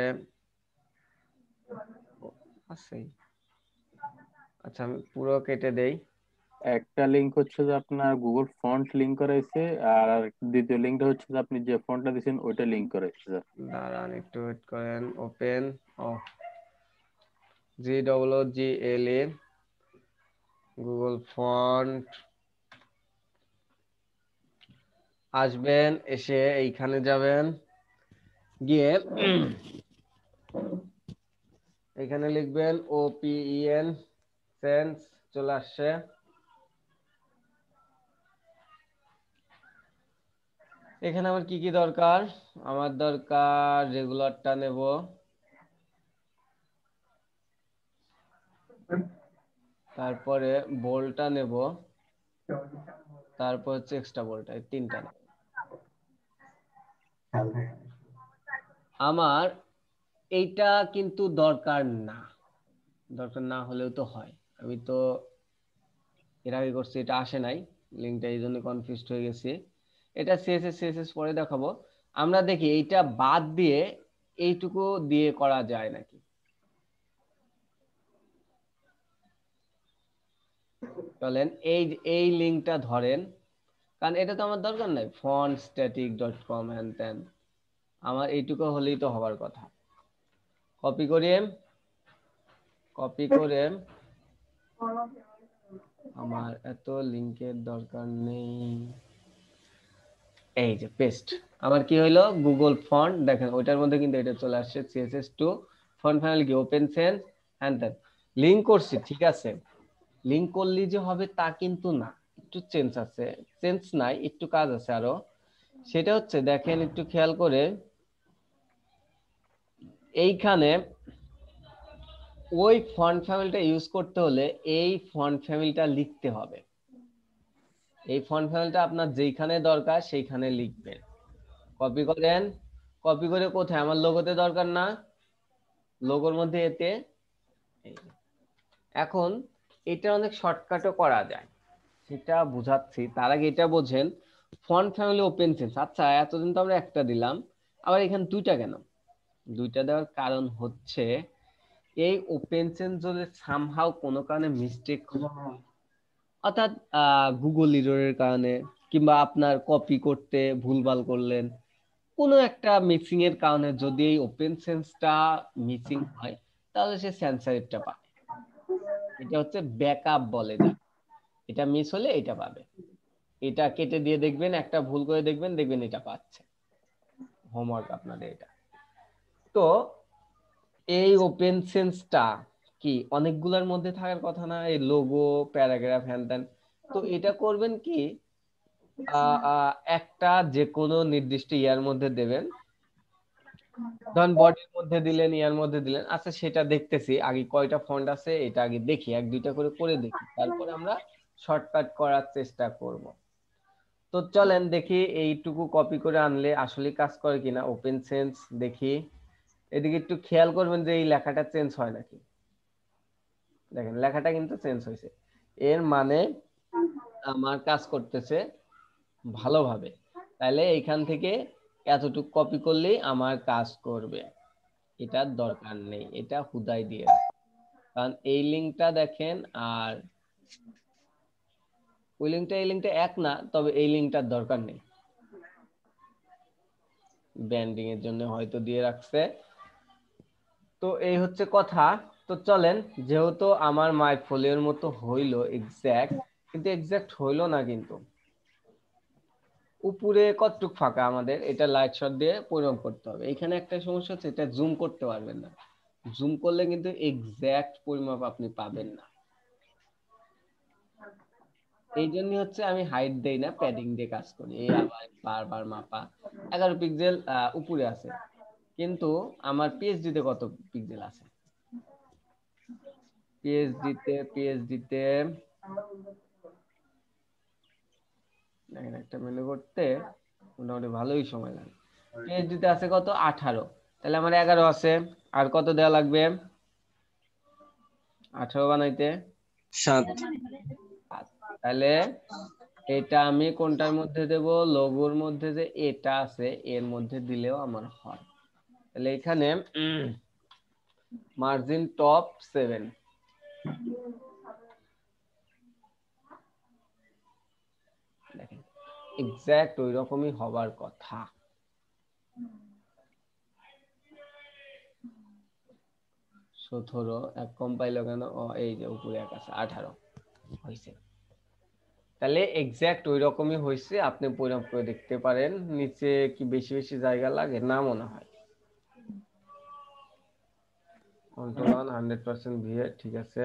আছে। আচ্ছা, আমি পুরো কেটে দেই। একটা লিংক হচ্ছে যে আপনার গুগল ফন্ট লিংক করাইছে, আর দ্বিতীয় লিংকটা হচ্ছে যে আপনি যে ফন্টটা দিয়েছেন ওইটা লিংক করাইছে স্যার। দাঁড়ান একটু ওয়েট করেন, open O G double O G L E Google font, আসবেন, এসে এইখানে যাবেন, গিয়ে এখানে লিখবেন O P E N Sans, চলে আসছে। এখানে আমার কি কি দরকার, আমার দরকার রেগুলারটা নেব, তারপরে বোল্টটা নেব, তারপর হচ্ছে এক্সট্রা বোল্টটা, এই তিনটা নেব। আমার এইটা কিন্তু দরকার না, দরকার না হলেও তো হয়, আমি তো এর আগে করছি, এটা আসে নাই লিঙ্কটা, এই জন্য কনফিউজড হয়ে গেছি। এটা সিএসএস সিএসএস পরে দেখাবো। আমরা দেখি এইটা বাদ দিয়ে এইটুকু দিয়ে করা যায় নাকি। চলেন এই এই লিঙ্কটা ধরেন, কারণ এটা তো আমার দরকার নাই, ফন্ট স্ট্যাটিক ডট কম হ্যান ত্যান, আমার এইটুকু হলেই তো হবার কথা। কপি করে, কপি করে, আমার এত লিঙ্কের দরকার নেই, এই যে পেস্ট, আমার কি হইলো গুগল ফন্ট, দেখেন ওইটার মধ্যে কিন্তু এটা চলে আসছে সিএসএস টু ফন্ট ফ্যামিলি কি Open Sans and that link করছি, ঠিক আছে। লিংক করলি যে হবে তা কিন্তু না, একটু চেঞ্জ আছে, চেঞ্জ নাই, একটু কাজ আছে আরো। সেটা হচ্ছে দেখেন একটু খেয়াল করে, এইখানে ওই ফন্ট ফ্যামিলিটা ইউজ করতে হলে এই ফন্ট ফ্যামিলিটা লিখতে হবে। এই ফন্ট ফ্যামিলিটা আপনার যেইখানে দরকার সেইখানে লিখবেন, কপি করেন, কপি করে কোথায়, আমার লোগোতে দরকার না, লোগোর মধ্যে এতে। এখন এটা অনেক শর্টকাটও করা যায়, সেটা বুঝাচ্ছি, তার আগে এটা বোঝেন ফন্ট ফ্যামিলি ওপেন সেন্স। আচ্ছা এতদিন তো আমরা একটা দিলাম, আবার এখানে দুইটা কেন? দুইটা দেওয়ার কারণ হচ্ছে এই ওপেন সেন্স যদি সামহাও কোনো কারণে মিস্টেক হয়, অর্থাৎ গুগল এররের কারণে কিংবা আপনার কপি করতে ভুলভাল করলেন, কোনো একটা মিসিং এর কারণে যদি এই ওপেন সেন্সটা মিসিং হয়, তাহলে সে সেন্সরটা পাবে। এটা হচ্ছে ব্যাকআপ বলে যায়, এটা মিস হলে এটা পাবে। এটা কেটে দিয়ে দেখবেন, একটা ভুল করে দেখবেন, দেখবেন এটা পাচ্ছে। হোমওয়ার্ক আপনাদের এটা। তো এই ওপেন সেন্সটা কি অনেকগুলোর মধ্যে থাকার কথা না, এই লোগো প্যারাগ্রাফ হ্যান ত্যান। তো এটা করবেন কি, আহ, আহ, একটা যে কোনো নির্দিষ্ট ইয়ার মধ্যে দেবেন, ধরেন বডির মধ্যে দিলেন, ইয়ার মধ্যে দিলেন, আচ্ছা সেটা দেখতেছি, আগে কয়টা ফন্ট আছে এটা আগে দেখি, এক দুইটা করে করে দেখি, তারপরে আমরা শর্টকাট করার চেষ্টা করব। তো চলেন দেখি এইটুকু কপি করে আনলে আসলে কাজ করে কিনা ওপেন সেন্স। দেখি এদিকে একটু খেয়াল করবেন যে এই লেখাটা চেঞ্জ হয় নাকি। দেখেন লেখাটা কিন্তু চেঞ্জ হয়েছে, এর মানে আমার কাজ করতেছে ভালোভাবে। তাহলে এইখান থেকে এতটুকু কপি করলেই আমার কাজ করবে, এটার দরকার নেই, এটা হুদাই দিয়ে রাখ। কারণ এই লিঙ্কটা দেখেন আর ওই লিঙ্কটা এই লিঙ্কটা এক না, তবে এই লিঙ্কটার দরকার নেই, ব্যান্ডিং এর জন্য হয়তো দিয়ে রাখছে। তো এই হচ্ছে কথা। তো চলেন, যেহেতু আমার মাই ফোলিওর মতো হইলো এক্সাক্ট, কিন্তু এক্সাক্ট হইলো না, কিন্তু উপরে কতটুক ফাঁকা আমাদের এটা লাইট শট দিয়ে পরিমাপ করতে হবে। এখানে একটা সমস্যা হচ্ছে, এটা জুম করতে পারবেন না, জুম করলে কিন্তু এক্সাক্ট পরিমাপ আপনি পাবেন না। এই জন্য হচ্ছে আমি হাইট দেই না, প্যাডিং দিয়ে কাজ করি। এই আবার বারবার মাপা, এগারো পিক্সেল উপরে আছে, কিন্তু আমার পিএইচডি তে কত পিক্সেল আছে, পিএইচডি তে পিএইচডি তে দেখেন একটা মেনু করতে মোটামুটি ভালোই সময় লাগে। পিএইচডি তে আছে কত, আঠারো, তাহলে আমার এগারো আছে, আর কত দেওয়া লাগবে আঠারো বানাইতে? সাত। তাহলে এটা আমি কোনটার মধ্যে দেব, লোগোর মধ্যে যে এটা আছে এর মধ্যে দিলেও আমার হয়। তাহলে এখানে মার্জিন টপ সেভেন, দেখেন এক্সাক্ট ওই রকমই হবার কথা। সতেরো এক কম পাইলো কেন, ও এই যে উপরে এক আছে, আঠারো হয়েছে। তাহলে এক্সাক্ট ওই রকমই হয়েছে, আপনি পরিমাপ করে দেখতে পারেন। নিচে কি বেশি বেশি জায়গা লাগে না মনে হয়। কন্ট্রোল অন হান্ড্রেড পার্সেন্ট ভিএ, ঠিক আছে।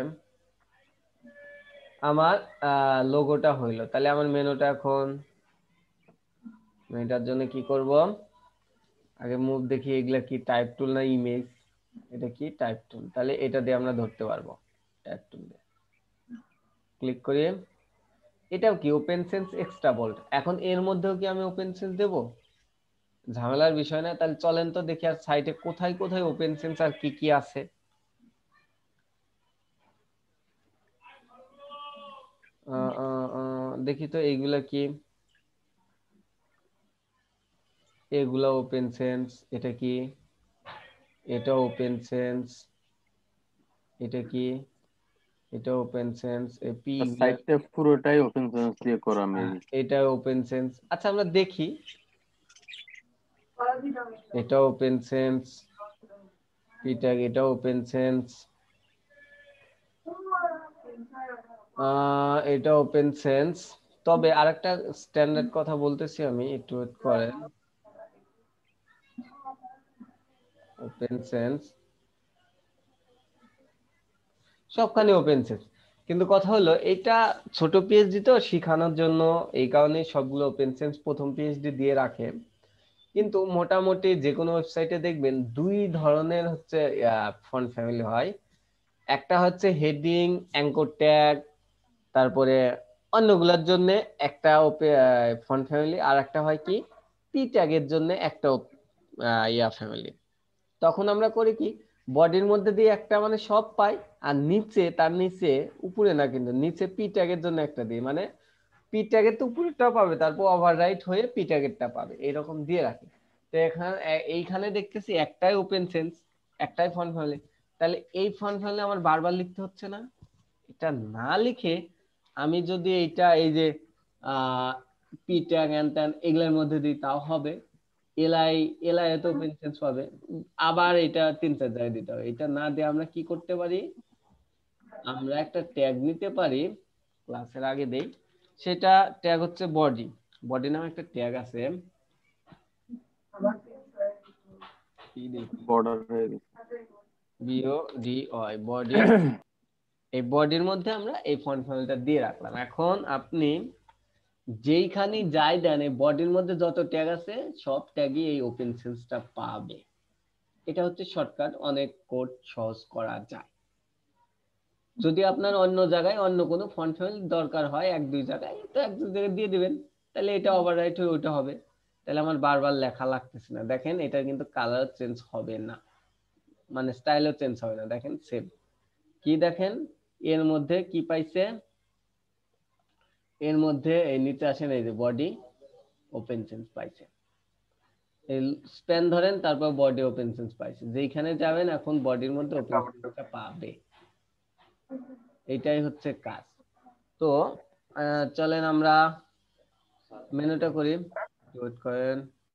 আমার লোগোটা হইলো, তাহলে আমার মেনুটা এখন, মেনুটার জন্য কি করব, আগে মুভ দেখি এগুলা কি টাইপ টুল না ইমেজ, এটা কি টাইপ টুল, তাহলে এটা দিয়ে আমরা ধরতে পারবো, টাইপ টুল দিয়ে ক্লিক করি। এটাও কি ওপেন সেন্স এক্সট্রা বোল্ড, এখন এর মধ্যেও কি আমি ওপেন সেন্স দেব, ঝামেলার বিষয় না। তাহলে চলেন তো দেখি আর সাইটে কোথায় কোথায় ওপেন সেন্স আর কি কি আছে। আহ, আহ, আহ, দেখি তো এইগুলা কি, এগুলা ওপেন সেন্স, এটা কি, এটা ওপেন সেন্স, এটা কি, এটা ওপেন সেন্স, পি গুলা, সাইটটা পুরোটাই ওপেন সোর্স দিয়ে করা আমি। এটা ওপেন সেন্স। আচ্ছা আমরা দেখি, এটা ওপেন সেন্স, এটা এটা ওপেন সেন্স, এটা ওপেন সেন্স। তবে আরেকটা স্ট্যান্ডার্ড কথা বলতেছি আমি, একটু ওয়েট করেন। ওপেন সেন্স সবখানে ওপেন সেন্স, কিন্তু কথা হলো এটা ছোট পিএইচডি তো শিখানোর জন্য, এই কারণে সবগুলো ওপেন সেন্স প্রথম পিএইচডি দিয়ে রাখে। কিন্তু মোটামুটি যে কোনো ওয়েবসাইটে দেখবেন দুই ধরনের হচ্ছে ফন্ট ফ্যামিলি হয়। একটা হচ্ছে হেডিং, অ্যাঙ্কর ট্যাগ, তারপরে অন্যগুলোর জন্য একটা ফন্ট ফ্যামিলি, আর একটা হয় কি পি ট্যাগের জন্য একটা আহ, ইয়া ফ্যামিলি। তখন আমরা করি কি, বডির মধ্যে দিয়ে একটা মানে সব পাই, আর নিচে তার নিচে, উপরে না কিন্তু নিচে পি ট্যাগের জন্য একটা দিই, মানে পি ট্যাগের তো উপরেরটা পাবে, তারপর ওভাররাইট হয়ে পি ট্যাগেরটা পাবে, এরকম দিয়ে রাখি। তো এখানে এইখানে দেখতেছি একটাই ওপেন সেন্স, একটাই ফন্ট ফ্যামিলি, তাহলে এই ফন্ট ফ্যামিলি আমার বারবার লিখতে হচ্ছে না। এটা না লিখে আমি যদি এইটা এই যে আহ পি ট্যাগ এন্ড ট্যান এগুলোর মধ্যে দিই তাও হবে। এলআই এলআই এত ওপেন সেন্স পাবে, আবার এটা তিন চার জায়গায় দিতে হবে। এটা না দিয়ে আমরা কি করতে পারি, আমরা একটা ট্যাগ নিতে পারি, ক্লাসের আগে দেই, সেটা ট্যাগ হচ্ছে বডি। বডি নামে একটা ট্যাগ আছে, কি দেখি, বর্ডার হয়ে গেছে। B O D Y, body. এই বডির মধ্যে আমরা এই ফন্ট ফ্যামিলিটা দিয়ে রাখলাম। এখন আপনি যেইখানে যাই দেন, এই বডির মধ্যে যত ট্যাগ আছে সব ট্যাগই এই ওপেন সেন্সটা পাবে। এটা হচ্ছে শর্টকাট, অনেক কোড সহজ করা যায়। যদি আপনার অন্য জায়গায় অন্য কোনো ফন্ট ফ্যামিলি দরকার হয় এক দুই জায়গায়, তো এক দুই জায়গায় দিয়ে দিবেন, তাহলে এটা ওভাররাইট হয়ে ওটা হবে, তাহলে আমার বারবার লেখা লাগতেছে না। দেখেন এটা কিন্তু কালার চেঞ্জ হবে না, মানে স্টাইলও চেঞ্জ হবে না। দেখেন সেভ, কি দেখেন এর মধ্যে কি পাইছে, এর মধ্যে এই নিচে আসেন, এই যে বডি ওপেন সেন্স পাইছে, এই স্প্যান ধরেন, তারপর বডি ওপেন সেন্স পাইছে, যেখানে যাবেন এখন বডির মধ্যে ওপেন সেন্সটা পাবে। এইটাই হচ্ছে কাজ। তো আহ, চলেন আমরা মেনুটা করি, ওয়েট করেন।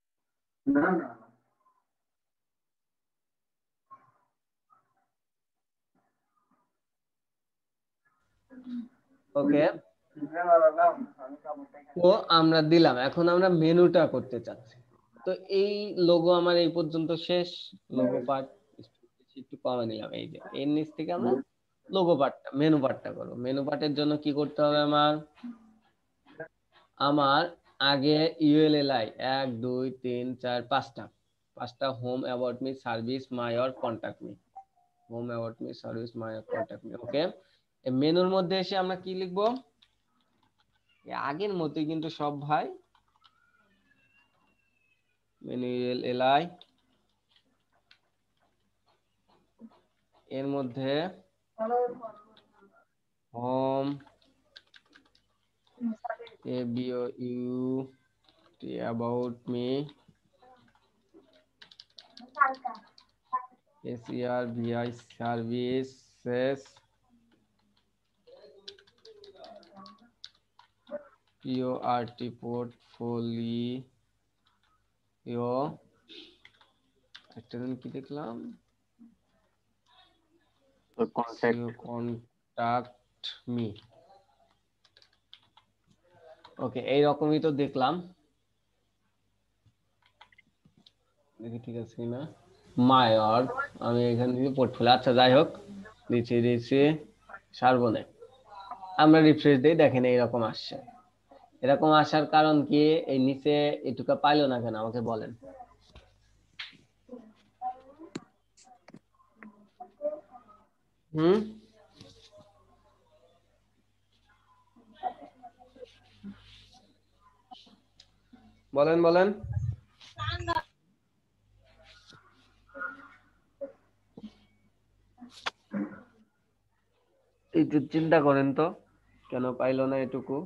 ওকে, তো আমরা দিলাম, এখন আমরা মেনুটা করতে চাচ্ছি। তো এই লোগো আমার এই পর্যন্ত শেষ, লোগো পার্ট একটু কমে নিলাম। এই যে এর নিচ থেকে আমরা লোগো পার্টটা, মেনু পার্টটা করবো। মেনু পার্টের জন্য কি করতে হবে আমার, আমার আগে ইউএলএলআই এক দুই তিন চার পাঁচটা, পাঁচটা home, about me, service, my or contact me. Home, about me, service, my or contact me. Okay, এই মেনুর মধ্যে এসে আমরা কি লিখবো, আগের মতোই কিন্তু সব ভাই, মেনু ইউএলএলআই, এর মধ্যে home, A B O U T, about me, S E R V I, services, P O R T, portfolio, একটা দিন কি দেখলাম, কন্ট্যাক্ট। Contact me. ওকে, এইরকমই তো দেখলাম, দেখি ঠিক আছে কিনা। মাই অর্গ, আমি এখান থেকে পোর্টফোলিও, আচ্ছা যাই হোক, দিচ্ছি দিচ্ছি সারবনে। আমরা রিফ্রেশ দিই, দেখেন এইরকম আসছে। এরকম আসার কারণ কি, এই নিচে এটুকু পাইলো না কেন আমাকে বলেন। হুম, বলেন বলেন। একটু চিন্তা করেন তো, কেন পাইলো না এটুকু।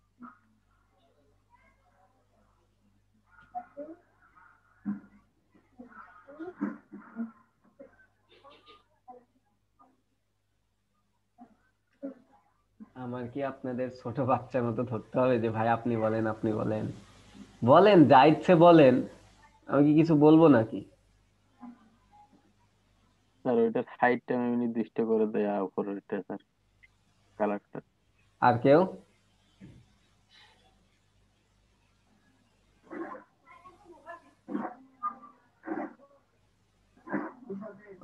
আমার কি আপনাদের ছোট বাচ্চার মতো ধরতে হবে যে ভাই আপনি বলেন আপনি বলেন, বলেন যা ইচ্ছে বলেন, আমি কি কিছু বলবো নাকি। স্যার ওইটার হাইটটা আমি নির্দিষ্ট করে দেয়া উপরেরটা স্যার, কালারটা। আর কেউ,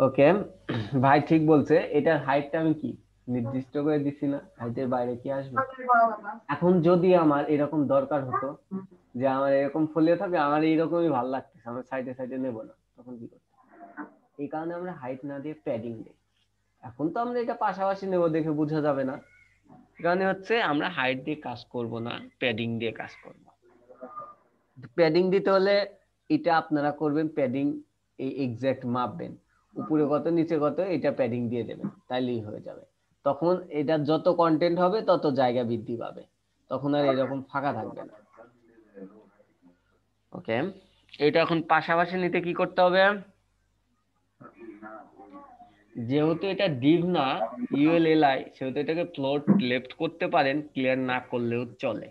ওকে, ভাই ঠিক বলছে, এটার হাইটটা আমি কি নির্দিষ্ট করে দিছি না, হাইটের বাইরে কি আসবে। এখন যদি আমার এরকম দরকার হতো যে আমার এরকম ফোলিও থাকবে, আমার এইরকমই ভালো লাগতেছে, আমার সাইডে সাইডে নেবো না, তখন কি করতে? এই কারণে আমরা হাইট না দিয়ে প্যাডিং দিই। এখন তো আমরা এটা পাশাপাশি নেবো, দেখে বোঝা যাবে না, কারণে হচ্ছে আমরা হাইট দিয়ে কাজ করব না, প্যাডিং দিয়ে কাজ করব। প্যাডিং দিতে হলে এটা আপনারা করবেন, প্যাডিং এই এক্সাক্ট মাপবেন, উপরে কত নিচে কত এটা প্যাডিং দিয়ে দেবেন, তাইলেই হয়ে যাবে। তখন এটা যত কন্টেন্ট হবে তত জায়গা বৃদ্ধি পাবে, তখন আর এরকম ফাঁকা থাকবে না। ওকে, এটা এখন পাশাপাশি নিতে কি করতে হবে, যেহেতু এটা ডিভ না ইউএল এলআই, সেহেতু এটাকে ফ্লোট লেফট করতে পারেন, ক্লিয়ার না করলেও চলে।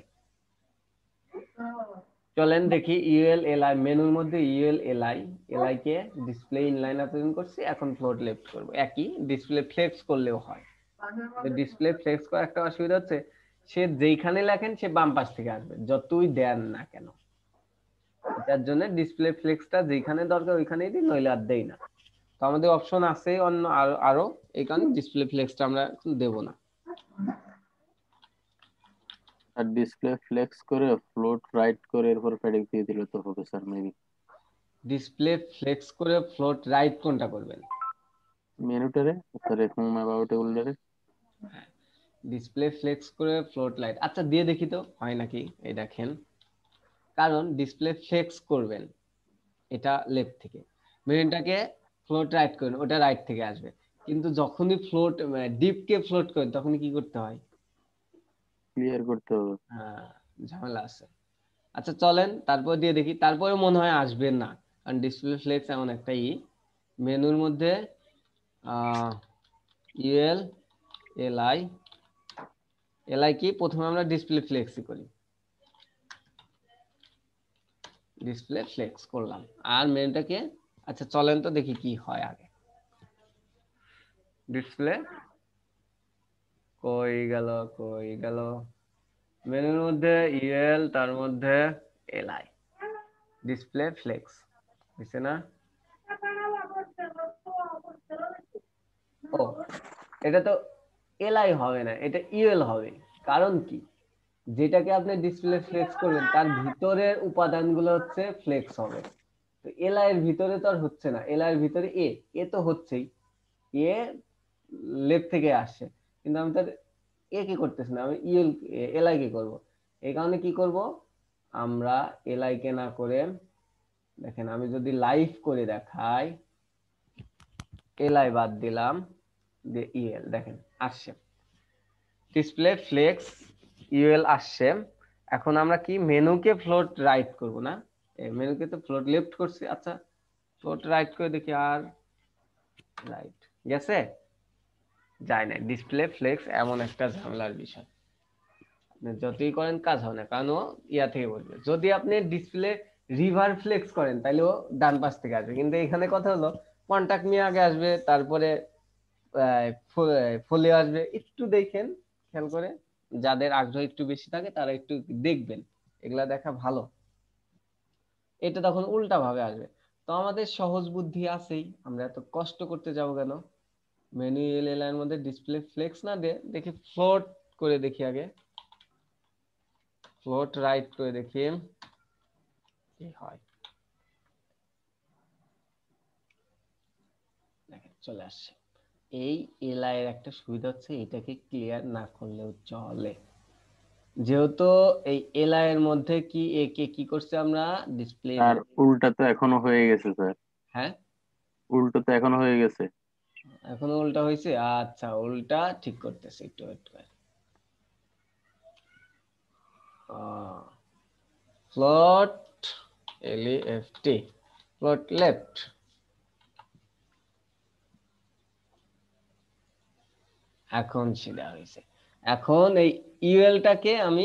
চলেন দেখি ইউএল এলআই মেনুর মধ্যে ইউএল এলআই এলআই কে ডিসপ্লে ইনলাইন প্রেজেন্ট করছি, এখন ফ্লোট লেফট করব, একই ডিসপ্লে ফ্লেক্স করলেও হয়। ডিসপ্লে ফ্লেক্স করার একটা অসুবিধা হচ্ছে, সে যেইখানে লেখেন সে বাম পাশ থেকে আসবে যতই দেন না কেন, এটার জন্য ডিসপ্লে ফ্লেক্সটা যেখানে দরকার ওইখানেই দিই, নইলে আর দেই না। তো আমাদের অপশন আছে অন্য আরো আরো এই কারণে ডিসপ্লে ফ্লেক্সটা আমরা দেব না। আর ডিসপ্লে ফ্লেক্স করে ফ্লোট রাইট করে এরপর প্যাডিং দিয়ে দিলে তো হবে স্যার মেবি। ডিসপ্লে ফ্লেক্স করে ফ্লোট রাইট কোনটা করবেন? মেনুটারে স্যার এরকম অ্যাবাউট টেবিলটারে ডিসপ্লে ফ্লেক্স করে ফ্লোট লাইট, আচ্ছা দিয়ে দেখি তো হয় নাকি, এই দেখেন। কারণ ডিসপ্লে ফ্লেক্স করবেন এটা লেফট থেকে, মেনুটাকে ফ্লোট রাইট করেন ওটা রাইট থেকে আসবে, কিন্তু যখনই ফ্লোট ডিপকে ফ্লোট করেন তখন কি করতে হয়? ক্লিয়ার করতে হবে। হ্যাঁ, ঝামেলা আছে। আচ্ছা চলেন তারপর দিয়ে দেখি, তারপরে মনে হয় আসবে না, কারণ ডিসপ্লে ফ্লেক্স এমন একটা ই, মেনুর মধ্যে ইউএল এলআই এলআই কি, প্রথমে আমরা ডিসপ্লে ফ্লেক্সই করি, ডিসপ্লে ফ্লেক্স করলাম আর মেনুটাকে, আচ্ছা চলেন তো দেখি কি হয় আগে। ডিসপ্লে কই গেল কই গেল, মেনুর মধ্যে ইউএল তার মধ্যে এলআই ডিসপ্লে ফ্লেক্স দিছে না। ও এটা তো এলআই হবে না, এটা ইউএল হবে। কারণ কি, যেটাকে আপনি ডিসপ্লে ফ্লেক্স করবেন তার ভিতরের উপাদানগুলো হচ্ছে ফ্লেক্স হবে, তো এলআই এর ভিতরে তো আর হচ্ছে না, এলআই এর ভিতরে এ এ তো হচ্ছেই, এ লেফট থেকে আসছে, কিন্তু আমি তার এ কি করতেছি না, আমি ইউএল এলআই কে করব। এই কারণে কি করব, আমরা এলআই কে না করে, দেখেন আমি যদি লাইভ করে দেখাই, এলআই বাদ দিলাম, দিয়ে ইউএল দেখেন আসছে, ডিসপ্লে ফ্লেক্স ইউএল আসছে। এখন আমরা কি মেনুকে ফ্লোট রাইট করব না, মেনুকে তো ফ্লোট লেফট করছি, আচ্ছা ফ্লোট রাইট করে দেখি, আর রাইট গেছে, যায় না। ডিসপ্লে ফ্লেক্স এমন একটা ঝামেলার বিষয়, আপনি যতই করেন কাজ হয় না, কারণ ও ইয়া থেকে বলবে। যদি আপনি ডিসপ্লে রিভার ফ্লেক্স করেন তাহলে ও ডান পাশ থেকে আসবে, কিন্তু এখানে কথা হলো কন্টাক্ট নিয়ে আগে আসবে, তারপরে ফলিও আসবে। একটু দেখেন খেয়াল করে, যাদের আগ্রহ একটু বেশি থাকে তারা একটু দেখবেন, এগুলা দেখা ভালো। এটা তখন উল্টা ভাবে আসবে, তো আমাদের সহজ বুদ্ধি আছেই, আমরা এত কষ্ট করতে যাব কেন। ম্যানুয়াল এলাইনের মধ্যে ডিসপ্লে ফ্লেক্স না দিয়ে দেখি ফ্লোট করে দেখি, আগে ফ্লোট রাইট করে দেখি কি হয়। দেখেন চলে আসছে। এই এলআই এর একটা সুবিধা হচ্ছে এটাকে ক্লিয়ার না করলেও চলে, যেহেতু এই এলআই এর মধ্যে কি একে কি করছে আমরা ডিসপ্লে, আর উল্টা তো এখনো হয়ে গেছে স্যার, হ্যাঁ উল্টো তো এখনো হয়ে গেছে। এখনো উল্টা হয়েছে, আচ্ছা উল্টা ঠিক করতেছে, একটু ওয়েট করে। ফ্লোট এলইএফটি ফ্লোট লেফট, এখন সেটা হয়েছে। এখন এই ইউএলটাকে আমি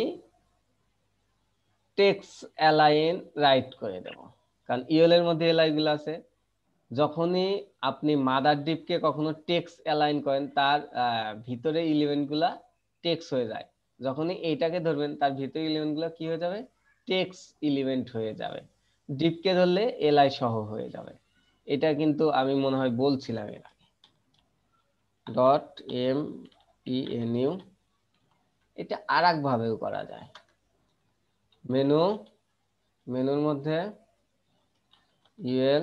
টেক্স অ্যালাইন রাইট করে দেব, কারণ ইউএল এর মধ্যে এলআই গুলো আছে। যখনই আপনি মাদার ডিপকে কখনো টেক্স অ্যালাইন করেন তার ভিতরে ইলেভেন গুলা টেক্স হয়ে যায়, যখনই এইটাকে ধরবেন তার ভিতরে ইলেভেন গুলা কি হয়ে যাবে, টেক্স ইলিমেন্ট হয়ে যাবে। ডিপকে ধরলে এলআই সহ হয়ে যাবে। এটা কিন্তু আমি মনে হয় বলছিলাম এর আগে। Dot M E N U, এটা আর এক ভাবেও করা যায়। মেনু, মেনুর মধ্যে ইউএল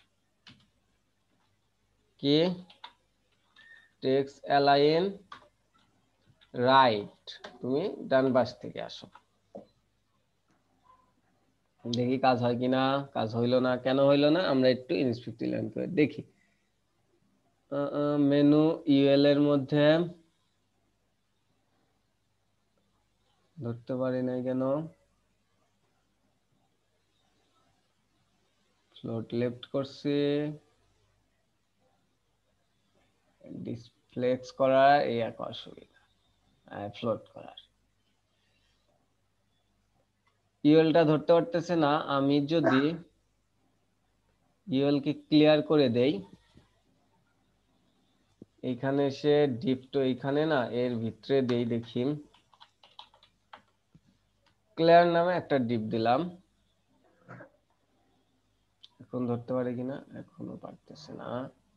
কি টেক্সট অ্যালাইন রাইট, তুমি ডান পাশ থেকে আসো, দেখি কাজ হয় কিনা। কাজ হইলো না, কেন হইলো না আমরা একটু ইনস্পেক্ট লাইন করে দেখি। মেনু ইউএল এর মধ্যে ধরতে পারি নাই কেন, ফ্লোট লেফট করছি, ডিসপ্লেক্স করার এই এক অসুবিধা, ফ্লোট করার ইউএলটা ধরতে পারতেছে না। আমি যদি ইউএল কে ক্লিয়ার করে দেই, এখানে এসে ডিপ তো এখানে না, এর ভিতরে দেই, দেখি ক্লিয়ার নামে একটা ডিপ দিলাম, এখন ধরতে পারে কিনা, এখনো পারতেছে না।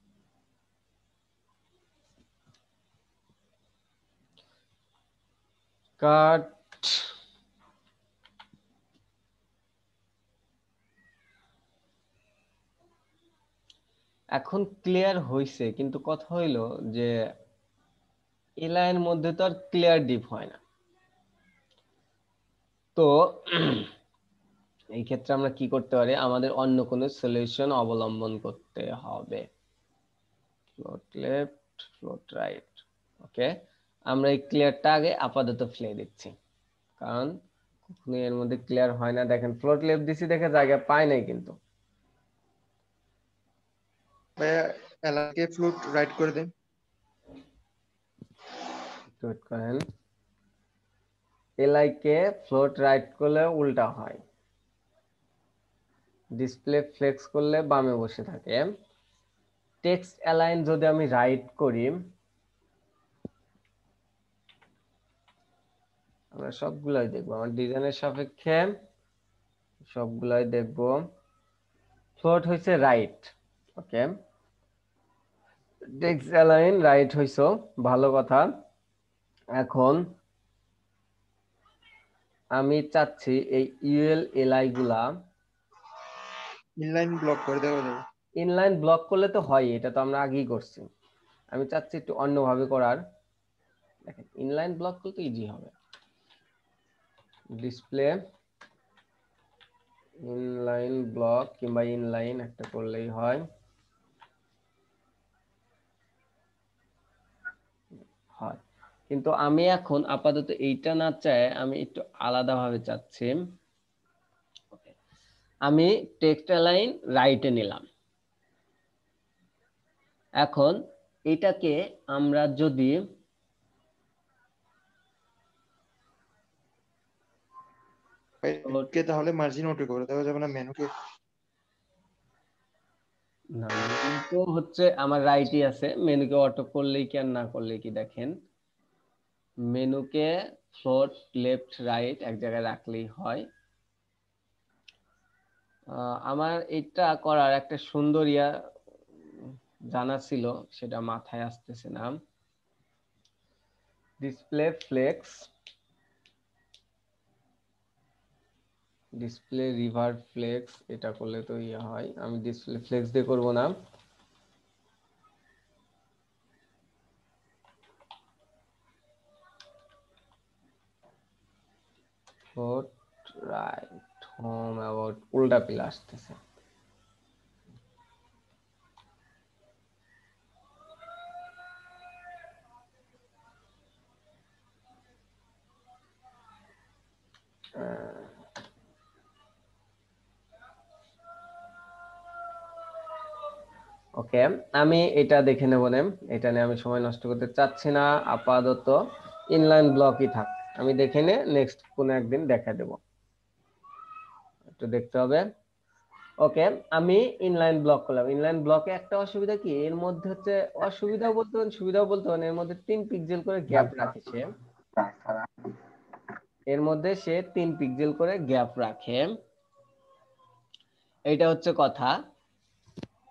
কাট, এখন ক্লিয়ার হইছে, কিন্তু কথা হইলো যে এই লাইনের মধ্যে তো আর ক্লিয়ার ডিপ হয় না। তো এই ক্ষেত্রে আমরা কি করতে পারি, আমাদের অন্য কোনো সলিউশন অবলম্বন করতে হবে। Float left, float right, okay. আমরা এই ক্লিয়ারটা আগে আপাতত ফেলে দিচ্ছি, কারণ কখনো এর মধ্যে ক্লিয়ার হয় না। দেখেন ফ্লোট লেফট দিছি দেখে জায়গা পায় নাই, কিন্তু ভাইয়া এলাকে ফ্লোট রাইট করে দেন। ওয়েট করেন, এলআই কে ফ্লোট রাইট করলে উল্টা হয়, ডিসপ্লে ফ্লেক্স করলে বামে বসে থাকে। টেক্সট অ্যালাইন যদি আমি রাইট করি, আমরা সবগুলাই দেখবো, আমার ডিজাইনের সাপেক্ষে সবগুলাই দেখবো। ফ্লোট হইছে right, okay, text align right হইছো, ভালো কথা। এখন আমি চাচ্ছি এই ইউএল এলআই গুলা ইনলাইন ব্লক করে দেওয়া যাবে। ইনলাইন ব্লক করলে তো হয়, এটা তো আমরা আগেই করছি। আমি চাচ্ছি একটু অন্যভাবে করার। দেখেন ইনলাইন ব্লক করলে তো ইজি হবে, ডিসপ্লে ইনলাইন ব্লক কিংবা ইনলাইন একটা করলেই হয়। হয়, কিন্তু আমি এখন আপাতত এইটা না চাই, আমি একটু আলাদাভাবে চাচ্ছি। আমি টেক্সট অ্যালাইন রাইটে নিলাম। এখন এটাকে আমরা যদি কে তাহলে মার্জিন ওটে করে দেওয়া যাবে না মেনুকে? না, মেনু তো হচ্ছে আমার রাইটই আছে, মেনুকে অটো করলেই কি আর না করলেই কি, দেখেন মেনুকে ফ্লোট লেফট রাইট এক জায়গায় রাখলেই হয়। আমার এটা করার একটা সুন্দর ইয়া জানা ছিল, সেটা মাথায় আসতেছে না। Display flex, display river flex, এটা করলে তো ইয়া হয়। আমি ডিসপ্লে ফ্লেক্স দিয়ে করব না, ফ্লোট রাইট হোম অ্যাবাউট, উল্টা পিলা আসতেছে। ওকে, আমি এটা দেখে নেব না, এটা নিয়ে আমি সময় নষ্ট করতে চাচ্ছি না, আপাতত ইনলাইন ব্লকই থাক। আমি দেখে নে নেক্সট কোন একদিন দেখা দেব, একটু দেখতে হবে। ওকে, আমি ইনলাইন ব্লক করলাম। ইনলাইন ব্লকে একটা অসুবিধা কি, এর মধ্যে হচ্ছে অসুবিধাও বলতে পারেন সুবিধাও বলতে পারেন, এর মধ্যে তিন পিক্সেল করে গ্যাপ রাখে সে, এর মধ্যে সে তিন পিক্সেল করে গ্যাপ রাখে, এটা হচ্ছে কথা।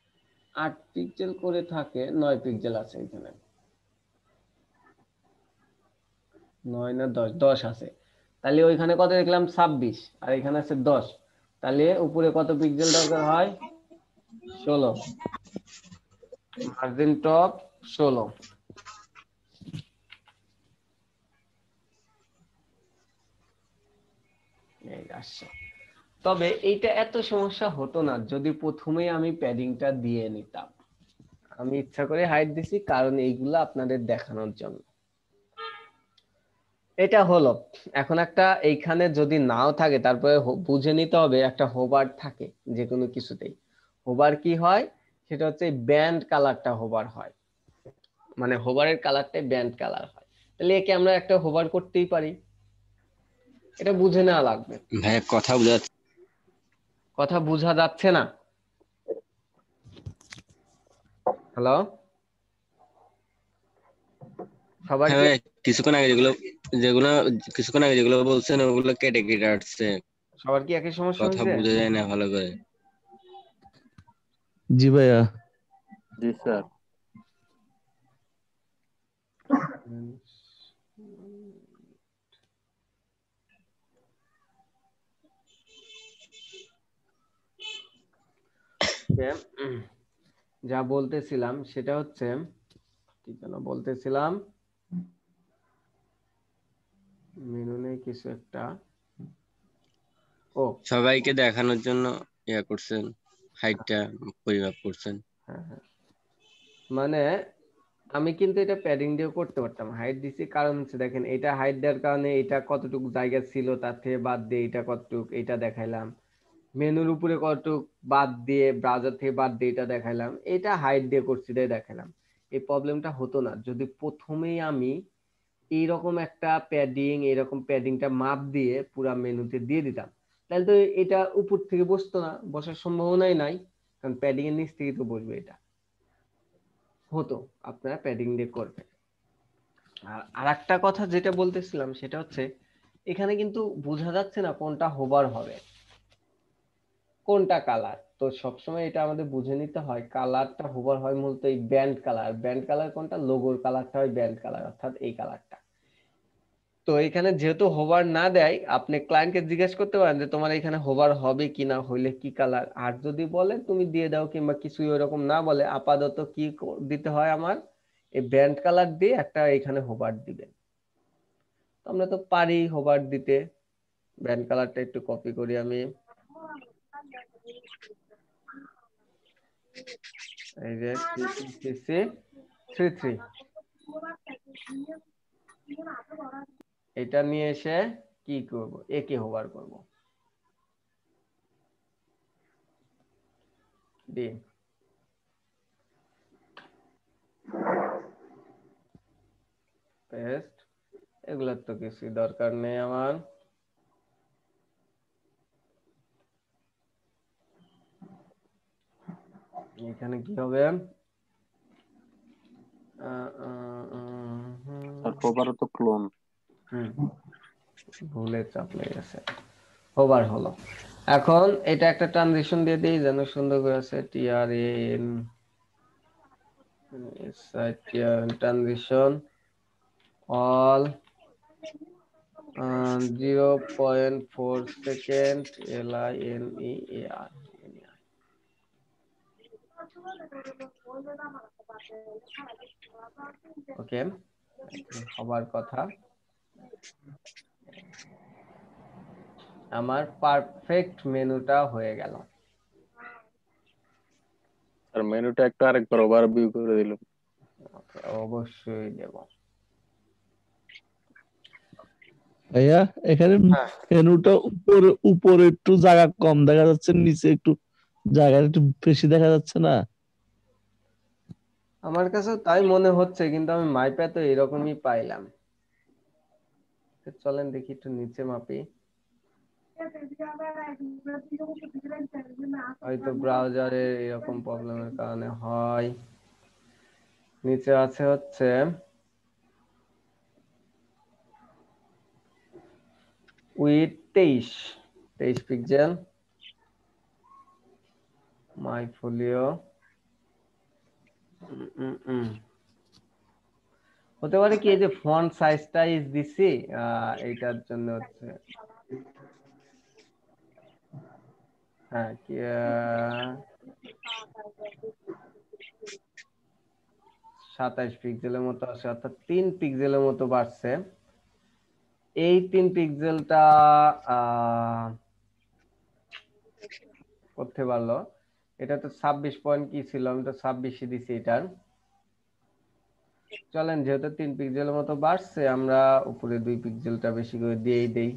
আট পিক্সেল করে থাকে, নয় পিক্সেল আছে এখানে, নয় না দশ, দশ আছে। তাহলে ওইখানে কত দেখলাম ছাব্বিশ, আর এখানে আছে দশ, তাহলে উপরে কত পিক্সেল দরকার হয়? ষোলো, মার্জিন টপ ষোলো। এই আসছে। তবে এইটা এত সমস্যা হতো না যদি প্রথমেই আমি প্যাডিংটা দিয়ে নিতাম। আমি ইচ্ছা করে হাইট দিছি কারণ এইগুলো আপনাদের দেখানোর জন্য। এটা হলো। এখন একটা এইখানে যদি নাও থাকে তারপরে হ- বুঝে নিতে হবে একটা হোভার থাকে যে কোনো কিছুতেই। হোভার কি হয় সেটা হচ্ছে ব্যান্ড কালারটা হোভার হয়, মানে হোভারের কালারটাই ব্যান্ড কালার হয়। তাহলে একে আমরা একটা হোভার করতেই পারি, এটা বুঝে নেওয়া লাগবে। ভাইয়া কথা বোঝা যাচ্ছে? কথা বোঝা যাচ্ছে না? হ্যালো, সবার হ্যাঁ কি ভাইয়া, কিছুক্ষণ আগে যেগুলো যেগুলো কিছুক্ষণ আগে যেগুলো বলছেন ওগুলো কেটে কেটে আসছে, সবার কি একই সমস্যা কথা হয়েছে? বোঝা যায় না ভালো করে। জি ভাইয়া। জি স্যার। যে, উম, যা বলতেছিলাম সেটা হচ্ছে, কি যেন বলতেছিলাম, মেনু নেই কিছু একটা। ও সবাইকে দেখানোর জন্য ইয়া করছেন, হাইটটা পরিমাপ করছেন। হ্যাঁ হ্যাঁ, মানে আমি কিন্তু এটা প্যাডিং দিয়ে করতে পারতাম, হাইট দিছি কারণ হচ্ছে দেখেন এটা হাইট দেওয়ার কারণে এটা কতটুকু জায়গা ছিল তার থেকে বাদ দিয়ে এটা কতটুক এটা দেখাইলাম, মেনুর উপরে কতটুক বাদ দিয়ে ব্রাউজার থেকে বাদ দিয়ে এটা দেখাইলাম, এটা হাইট দিয়ে করছি তাই দেখাইলাম। এই প্রবলেমটা হতো না যদি প্রথমেই আমি এইরকম একটা প্যাডিং, এরকম প্যাডিংটা মাপ দিয়ে পুরা মেনুতে দিয়ে দিতাম, তাহলে তো এটা উপর থেকে বসতো না, বসার সম্ভাবনাই নাই, কারণ প্যাডিং এর নিচ থেকে তো বসবে। এটা হতো আপনারা প্যাডিং দিয়ে করবেন। আর আরেকটা কথা যেটা বলতেছিলাম সেটা হচ্ছে এখানে কিন্তু বোঝা যাচ্ছে না কোনটা হোভার হবে, কোনটা কালার। তো সবসময় এটা আমাদের বুঝে নিতে হয় কালারটা হোভার হয় মূলত এই ব্যান্ড কালার। ব্যান্ড কালার কোনটা? লোগোর কালারটা হয় ব্যান্ড কালার, অর্থাৎ এই কালারটা। তো এখানে যেহেতু হোভার না দেয় আপনি ক্লায়েন্টকে জিজ্ঞেস করতে পারেন যে তোমার এখানে হোভার হবে কিনা, হইলে কি কালার, আর যদি বলে তুমি দিয়ে দাও, কিংবা কিছুই ওরকম না বলে আপাতত কি ক- দিতে হয় আমার, এই ব্যান্ড কালার দিয়ে একটা এখানে হোভার দিবেন। তো আমরা তো পারি হোভার দিতে। ব্যান্ড কালারটা একটু কপি করি আমি, এই যে থ্রি থ্রি থ্রি, এটা নিয়ে এসে কি করব, একে হোভার করব, দিয়ে পেস্ট। এগুলোর তো কিছু দরকার নেই আমার। এখানে কি হবে? আহ, আহ, আহ, স্যার হুম, হোভারও তো ক্লোন। হুম, ভুলে চাপ লেগে গেছে, ওভার হলো। এখন এটা একটা ট্রানজিশন দিয়ে দিই যেন সুন্দর করে আছে, T R N transition all zero point four second, L I N E A R, okay. হবার কথা, আমার পারফেক্ট মেনুটা হয়ে গেল। স্যার মেনুটা একটু আরেকবার ওভারভিউ করে দিল। ওকে, অবশ্যই দেব। ভাইয়া এখানে হ্যাঁ, মেনুটা উপরে উপরে একটু জায়গা কম দেখা যাচ্ছে, নিচে একটু জায়গা একটু বেশি দেখা যাচ্ছে না? আমার কাছে তাই মনে হচ্ছে, কিন্তু আমি মাইপে তো এরকমই পাইলাম। তো চলেন দেখি একটু নিচে মাপি, হয়তো ব্রাউজারে এরকম প্রবলেমের কারণে হয়। নিচে আছে হচ্ছে উইথ তেইশ, তেইশ পিক্সেল, মাই ফোলিও উম, উম, উম। হতে পারে কি এই যে ফন্ট সাইজটা ইজ দিছি আহ এইটার জন্য হচ্ছে হ্যাঁ কি সাতাইশ পিক্সেলের মতো আছে, অর্থাৎ তিন পিক্সেলের মতো বাড়ছে। এই তিন পিক্সেলটা আহ করতে পারলো। এটা তো ছাব্বিশ পয়েন্ট কি ছিল, আমি তো ছাব্বিশে দিছি এটার। চলেন যেহেতু তিন পিক্সেলের মতো বাড়ছে আমরা উপরে দুই পিক্সেলটা বেশি করে দিয়েই দেই।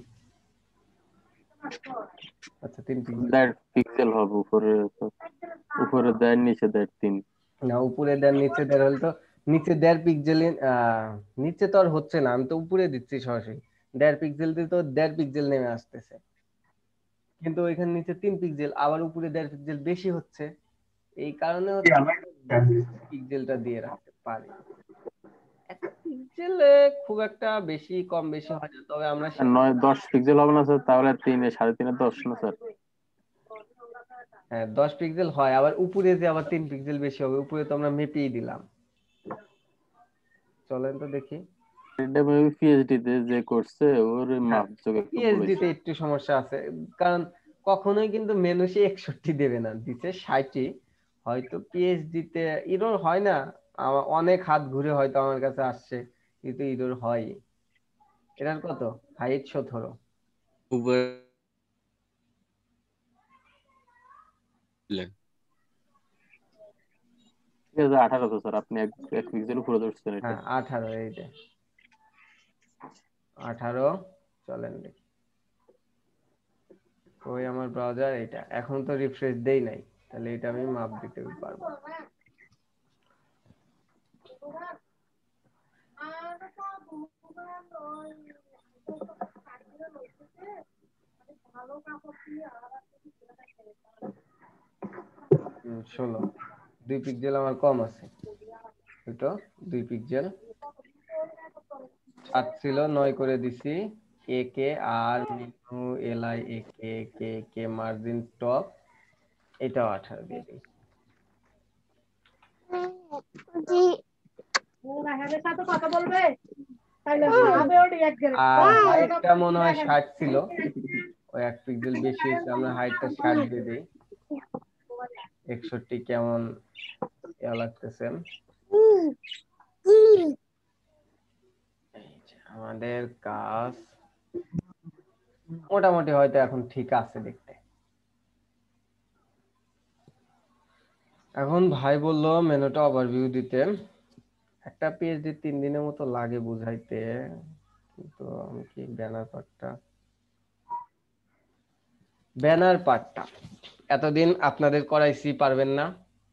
আচ্ছা তিন পিক্সেল দেড় পিক্সেল হবে উপরে, উপরে দেড় নিচে দেড় তিন। না উপরে দেড় নিচে দেড় হলে তো নিচে দেড় পিক্সেল আহ নিচে তো আর হচ্ছে না, আমি তো উপরে দিচ্ছি সরাসরি। দেড় পিক্সেল দিয়ে তো দেড় পিক্সেল নেমে আসতেছে, কিন্তু ওইখানে নিচে তিন পিক্সেল আবার উপরে দেড় পিক্সেল বেশি হচ্ছে। এই কারণে হচ্ছে পিক্সেলটা দিয়ে রাখতে পারি। একটা পিক্সেলে খুব একটা বেশি কম বেশি হয় না, তবে আমরা আর নয় দশ পিক্সেল হবে না স্যার? তাহলে তিনে সাড়ে তিনে দশ না স্যার? হ্যাঁ দশ পিক্সেল হয়, আবার উপরে যে আবার তিন পিক্সেল বেশি হবে, উপরে তো আমরা মেপেই দিলাম। চলেন তো দেখি। এটা মেবি পিএইচডি তে যে করছে ওর হ্যাঁ মাপযোগ একটু ভুল পিএইচডি হয়েছে। তে একটু সমস্যা আছে, কারণ কখনোই কিন্তু মেনু সে একষট্টি দেবে না, দিচ্ছে ষাটই। হয়তো পিএইচডি তে ইরর হয় না, আমার অনেক হাত ঘুরে হয়তো আমার কাছে আসছে, কিন্তু ইরর হয়। এটার কত হাইট সতেরো। উপরে ঠিক আছে আঠারো তো স্যার, আপনি এক এক পিক্সেল উপরে ধরছেন এটা। হ্যাঁ আঠারো, এইটা আঠারো। চলেন দেখি ওই আমার ব্রাউজার, এটা এখন তো রিফ্রেশ দেই নাই, তাহলে এটা আমি মাপ দিতে পারবো। হুম, ষোলো। দুই পিক্সেল আমার কম আছে, দুটো দুই পিক্সেল। সাত ছিল নয় করে দিছি। এ কে আর মেনু এল আই এ কে কে কে মার্জিন টপ এটাও আঠারো দিয়ে দিই। আর হাইটটা মনে হয় ষাট ছিল, ওই এক পিক্সেল বেশি হয়েছে, আমরা হাইটটা ষাট দিয়ে দিই। একষট্টি কেমন ইয়া লাগতেছে। এই যে আমাদের কাজ মোটামুটি হয়তো এখন ঠিক আছে দেখতে। এখন ভাই বললো মেনুটা ওভারভিউ দিতে, একটা পিএইচডি তিন দিনের মতো লাগে বুঝাইতে, কিন্তু আমি কি ব্যানার পার্টটা ব্যানার পার্টটা এতদিন আপনাদের করাইছি, পারবেন না?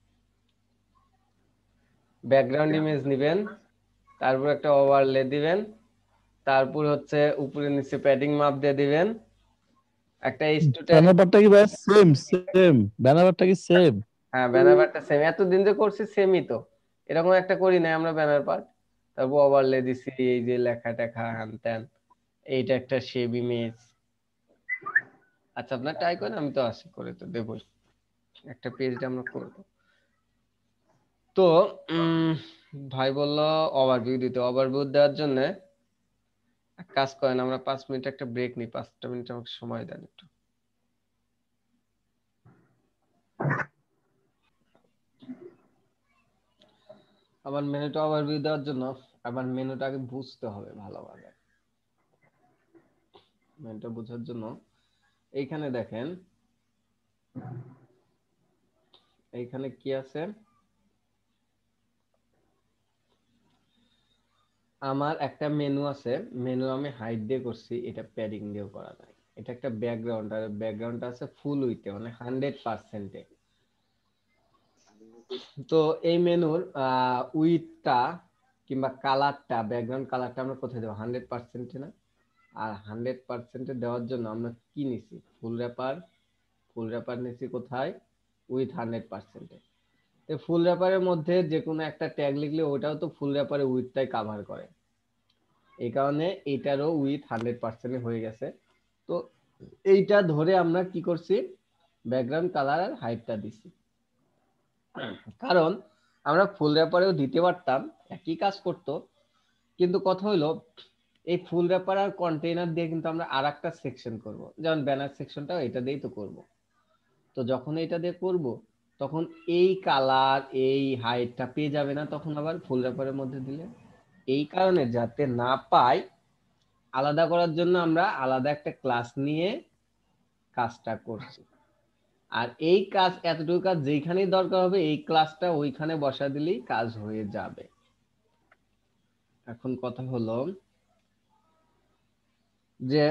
ব্যাকগ্রাউন্ড ইমেজ নেবেন, তারপর একটা ওভারলে দিবেন, তারপর হচ্ছে উপরে নিচে প্যাডিং মাপ দিয়ে দিবেন, একটা স্টুডেন্ট। ব্যানারটা কি ভাই সেম সেম? ব্যানারটা কি সেম? হ্যাঁ ব্যানার পার্টটা সেম, এতদিন যে করছি সেমই তো, এরকম একটা করি নাই আমরা ব্যানার পার্ট। তারপর ওভারলে দিছি এই যে লেখা টেখা হ্যান ত্যান, এইটা একটা শেপ ইমেজ। আচ্ছা আপনার ট্রাই করেন, আমি তো আসি করে তো দেবই, একটা পেজটা আমরা করব। তো উম, ভাই বললো ওভারভিউ দিতে, ওভারভিউ দেওয়ার জন্য এক কাজ করেন, আমরা পাঁচ মিনিট একটা ব্রেক নিই, পাঁচটা মিনিট আমাকে সময় দেন একটু। আবার মেনুটা ওভারভিউ দেওয়ার জন্য আবার মেনুটা আগে বুঝতে হবে ভালোভাবে। মেনুটা বোঝার জন্য এইখানে দেখেন, এইখানে কি আছে, আমার একটা মেনু আছে, মেনু আমি হাইড দিয়ে করছি, এটা প্যাডিং দিয়েও করা যায়। এটা একটা ব্যাকগ্রাউন্ড, আর ব্যাকগ্রাউন্ডটা আছে ফুল উইথে মানে হান্ড্রেড পার্সেন্টে। তো এই মেনুর উইথটা কিংবা কালারটা, ব্যাকগ্রাউন্ড কালারটা আমরা কোথায় দেবো? হান্ড্রেড পার্সেন্টে না? আর হান্ড্রেড পার্সেন্টে দেওয়ার জন্য আমরা কি নিছি? ফুল র্যাপার। ফুল র্যাপার নিছি কোথায়? উইথ হান্ড্রেড পার্সেন্টে। তো ফুল র্যাপারের মধ্যে যে কোনো একটা ট্যাগ লিখলে ওটাও তো ফুল র্যাপারে উইথটাই কাভার করে, এই কারণে এইটারও উইথ হান্ড্রেড পার্সেন্ট হয়ে গেছে। তো এইটা ধরে আমরা কি করছি, ব্যাকগ্রাউন্ড কালার আর হাইটটা দিছি। কারণ আমরা ফুল র্যাপারেও দিতে পারতাম, একই কাজ করতো, কিন্তু কথা হলো এই ফুল র্যাপার আর কন্টেইনার দিয়ে কিন্তু আমরা আর একটা সেকশন করবো, যেমন ব্যানার সেকশনটাও এটা দিয়েই তো করব। তো যখন এটা দিয়ে করব তখন এই কালার এই হাইটটা পেয়ে যাবে না তখন আবার ফুল র্যাপারের মধ্যে দিলে। এই কারণে যাতে না পাই, আলাদা করার জন্য আমরা আলাদা একটা ক্লাস নিয়ে কাজটা করছি। আর এই কাজ, এতটুকু কাজ যেখানেই দরকার হবে এই ক্লাসটা ওইখানে বসা দিলেই কাজ হয়ে যাবে। এখন কথা হলো যে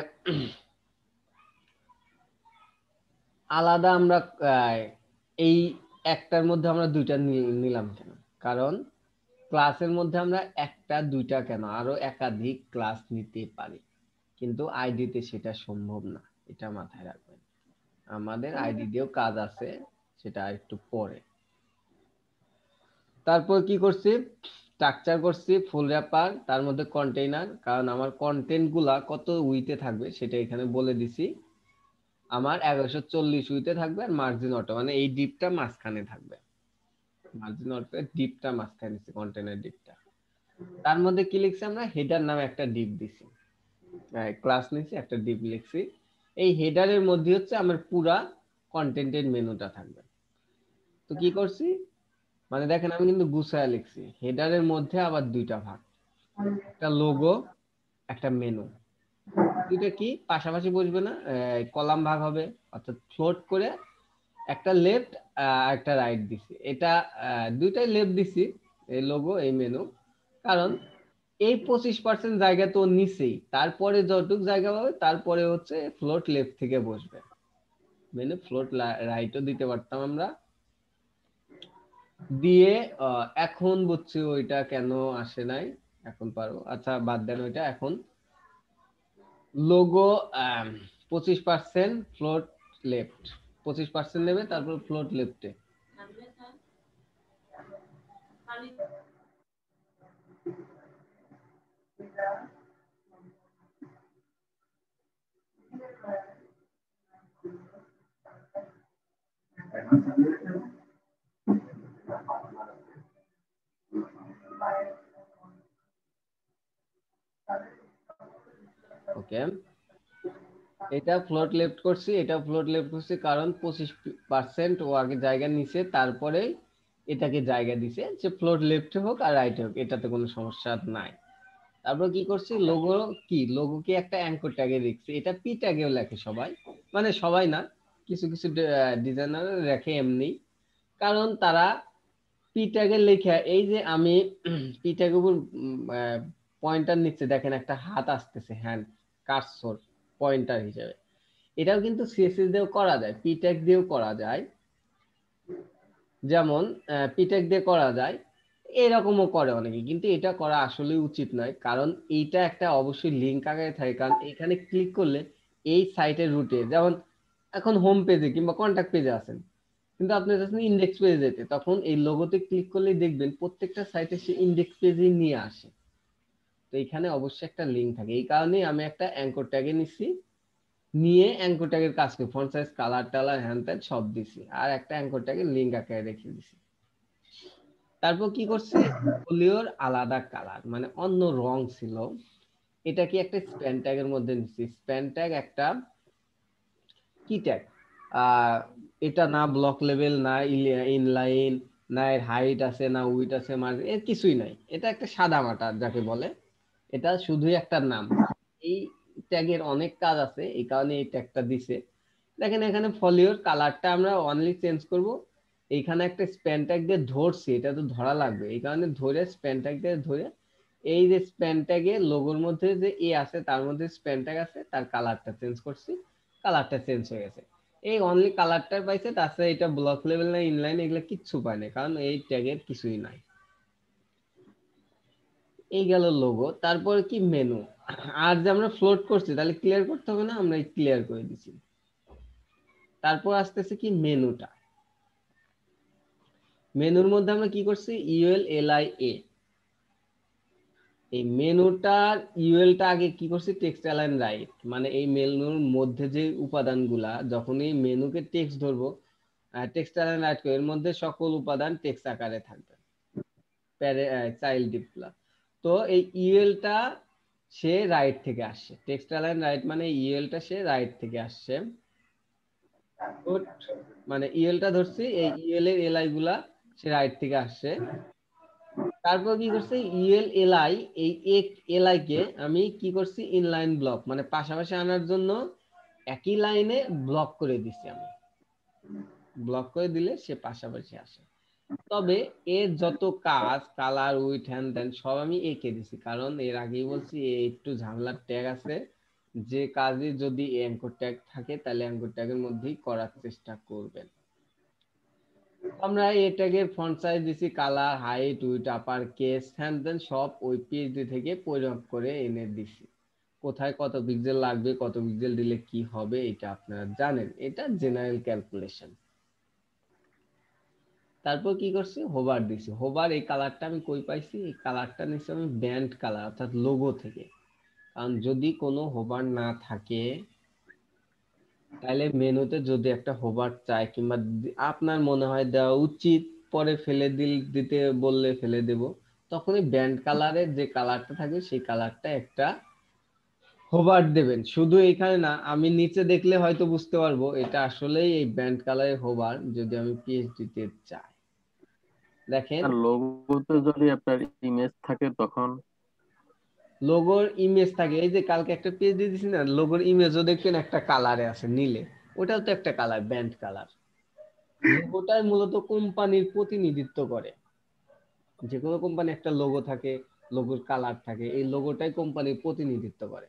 আলাদা আমরা এই একটার মধ্যে আমরা দুইটা নিলাম কেন? কারণ ক্লাসের মধ্যে আমরা একটা দুইটা কেন, আরো একাধিক ক্লাস নিতে পারি, কিন্তু আইডিতে সেটা সম্ভব না, এটা মাথায় রাখবেন। আমাদের আইডি দিয়েও কাজ আছে, সেটা একটু পরে। তারপর কি করছি, স্ট্রাকচার করছি ফুল র্যাপার, তার মধ্যে কন্টেইনার, কারণ আমার কন্টেন্ট গুলা কত উইতে থাকবে সেটা এখানে বলে দিছি। আমার এগারোশো চল্লিশ উইতে থাকবে, আর মার্জিন অটো মানে এই ডিপটা মাঝখানে থাকবে, মার্জিন অটো ডিপটা মাঝখানে দিছি, কন্টেইনার ডিপটা। তার মধ্যে কি লিখছি আমরা, হেডার নামে একটা ডিপ দিছি, ক্লাস নিছি, একটা ডিপ লিখছি। এই হেডারের মধ্যে হচ্ছে আমার পুরা কন্টেন্টের মেনুটা থাকবে। তো কি করছি, মানে দেখেন আমি কিন্তু গুছায়া লিখছি, হেডারের মধ্যে আবার দুইটা ভাগ, একটা লোগো একটা মেনু। দুইটা কি পাশাপাশি বসবে না, কলাম ভাগ হবে, অর্থাৎ ফ্লোট করে একটা লেফট একটা রাইট দিছি। এটা দুইটাই লেফট দিছি, এই লোগো এই মেনু, কারণ এই পঁচিশ পার্সেন্ট জায়গা তো নিচেই, তারপরে যতটুকু জায়গা পাবে তারপরে হচ্ছে ফ্লোট লেফট থেকে বসবে। মেনু ফ্লোট রাইটও দিতে পারতাম আমরা দিয়ে। এখন বুঝছি ওইটা কেন আসে নাই, এখন পারবো, আচ্ছা বাদ দেন ওইটা। এখন লোগো পঁচিশ পার্সেন্ট ফ্লোট লেফট, পঁচিশ পার্সেন্ট নেবে, তারপর ফ্লোট লেফটে। ওকে, এটা ফ্লোট লেফট করছি, এটা ফ্লোট লেফট করছি, কারণ পঁচিশ পার্সেন্ট ও আগে জায়গা নিছে, তারপরে এটাকে জায়গা দিছে, যে ফ্লোট লেফটে হোক আর রাইটে হোক, এটাতে কোনো সমস্যা নাই। তারপর কি করছি, লোগো কি, লোগো কি একটা অ্যাঙ্কর ট্যাগে লিখছি, এটা পি ট্যাগেও লেখে সবাই, মানে সবাই না, কিছু কিছু ডিজাইনার লেখে এমনি, কারণ তারা পি ট্যাগে লেখা, এই যে আমি পি ট্যাগ উপর পয়েন্টার নিচ্ছে, দেখেন একটা হাত আসতেছে, হ্যান্ড কার্সর পয়েন্টার হিসেবে, এটাও কিন্তু সিএসএস দিয়েও করা যায়, পি ট্যাগ দিয়েও করা যায়, যেমন পি ট্যাগ দিয়ে করা যায়, এরকমও করে অনেকে, কিন্তু এটা করা আসলে উচিত নয়, কারণ এইটা একটা অবশ্যই লিঙ্ক আকারে থাকে, কারণ এখানে ক্লিক করলে এই সাইটের রুটে, যেমন এখন হোম পেজে কিংবা কন্ট্যাক্ট পেজে আছেন, কিন্তু আপনি চাচ্ছেন ইন্ডেক্স পেজে যেতে, তখন এই লোগোতে ক্লিক করলেই দেখবেন প্রত্যেকটা সাইটে সে ইন্ডেক্স পেজে নিয়ে আসে। তো এখানে অবশ্যই একটা লিঙ্ক থাকে, এই কারণেই আমি একটা অ্যাঙ্কর ট্যাগে নিছি, নিয়ে অ্যাঙ্কর ট্যাগের কাজ করি, ফন্ট সাইজ কালার টালার হ্যান ত্যান সব দিছি, আর একটা অ্যাঙ্কর ট্যাগের লিঙ্ক আকারে রেখে দিছি। তারপর কি করছি, ফোলিওর আলাদা কালার মানে অন্য রং ছিল, এটা কি একটা স্প্যান ট্যাগের মধ্যে নিচ্ছি, স্প্যান ট্যাগ একটা কি ট্যাগ, আহ এটা না ব্লক লেভেল, না ইনলাইন, না এর হাইট আছে, না উইড আছে, মার্জিন, এর কিছুই নাই, এটা একটা সাদা মাটা যাকে বলে, এটা শুধুই একটা নাম। এই ট্যাগের অনেক কাজ আছে, এই কারণে এই ট্যাগটা দিছে। দেখেন এখানে ফলিওর কালারটা আমরা অনলি চেঞ্জ করব, এইখানে একটা স্প্যান ট্যাগ দিয়ে ধরছি, এটা তো ধরা লাগবে, এই কারণে ধরে স্প্যান ট্যাগ দিয়ে ধরে, এই যে স্প্যান ট্যাগে লোগোর মধ্যে যে এ আছে তার মধ্যে স্প্যান ট্যাগ আছে, তার কালারটা চেঞ্জ করছি, কালারটা চেঞ্জ হয়ে গেছে। এই অনলি কালারটা পাইছে, তাছাড়া এটা ব্লক লেভেল না ইনলাইন এগুলো কিচ্ছু পায় না, কারণ এই ট্যাগের কিছুই নাই। এই গেল লোগো। তারপরে কি মেনু, আর যে আমরা ফ্লোট করছি তাহলে ক্লিয়ার করতে হবে না, আমরা ক্লিয়ার করে দিছি। তারপর আসতেছে কি মেনুটা, মেনুর মধ্যে আমরা কি করছি, ইউএল এলআই এ, এই মেনুটার ইউএলটা আগে কি করছি, টেক্সট অ্যালাইন রাইট, মানে এই মেনুর মধ্যে যে উপাদানগুলা, যখন এই মেনুকে টেক্সট ধরবো, টেক্সট অ্যালাইন রাইট করে, এর মধ্যে সকল উপাদান টেক্সট আকারে থাকবে, চাইল্ড ডিপ্লা। তো এই ইউএলটা সে রাইট থেকে আসছে, টেক্সট অ্যালাইন রাইট মানে ইউএলটা সে রাইট থেকে আসছে। মানে ইউএলটা ধরছি, এই ইউএল এর এলআই গুলা সে রাইট থেকে আসছে। তারপর কি করছে, ইউএল এলআই, এই এক এলআই কে আমি কি করছি, ইনলাইন ব্লক মানে পাশাপাশি আনার জন্য একই লাইনে ব্লক করে দিছি আমি। ব্লক করে দিলে সে পাশাপাশি আসে। তবে এর যত কাজ, কালার, উইথ, হ্যান ত্যান সব আমি এঁকে দিছি, কারণ এর আগেই বলছি একটু ঝামেলার ট্যাগ আছে। যে কাজে যদি অ্যাঙ্কর ট্যাগ থাকে তাহলে অ্যাঙ্কর ট্যাগের মধ্যেই করার চেষ্টা করবেন। আমরা এই ট্যাগের ফন্ট সাইজ দিছি, colour, height, width, upper case, হ্যান ত্যান সব ওই পিএইচডি থেকে পরিমাপ করে এনে দিছি। কোথায় কত পিক্সেল লাগবে, কত পিক্সেল দিলে কি হবে এটা আপনারা জানেন, এটা জেনারেল ক্যালকুলেশন। তারপর কি করছি, হোভার দিছি। হোভার এই কালারটা আমি কই পাইছি, এই কালারটা নিছি আমি ব্যান্ড কালার অর্থাৎ লোগো থেকে। কারণ যদি কোনো হোভার না থাকে তাহলে মেনুতে যদি একটা হোভার চাই কিংবা আপনার মনে হয় দেওয়া উচিত, পরে ফেলে দিল দিতে বললে ফেলে দেব, তখন এই ব্যান্ড কালারের যে কালারটা থাকবে সেই কালারটা একটা হোভার দেবেন। শুধু এখানে না, আমি নিচে দেখলে হয়তো বুঝতে পারবো এটা আসলেই এই ব্যান্ড কালারের হোভার যদি আমি পিএইচডি তে চাই। দেখেন আর লোগোতে যদি আপনার ইমেজ থাকে তখন লোগোর ইমেজ থাকে, এই যে কালকে একটা পেজ দিয়ে দিছি না, লোগোর ইমেজও দেখবেন একটা কালারে আছে নীলে, ওটাও তো একটা কালার, ব্যান্ড কালার। লোগোটাই মূলত কোম্পানির প্রতিনিধিত্ব করে। যে কোনো কোম্পানি একটা লোগো থাকে, লোগোর কালার থাকে, এই লোগোটাই কোম্পানির প্রতিনিধিত্ব করে।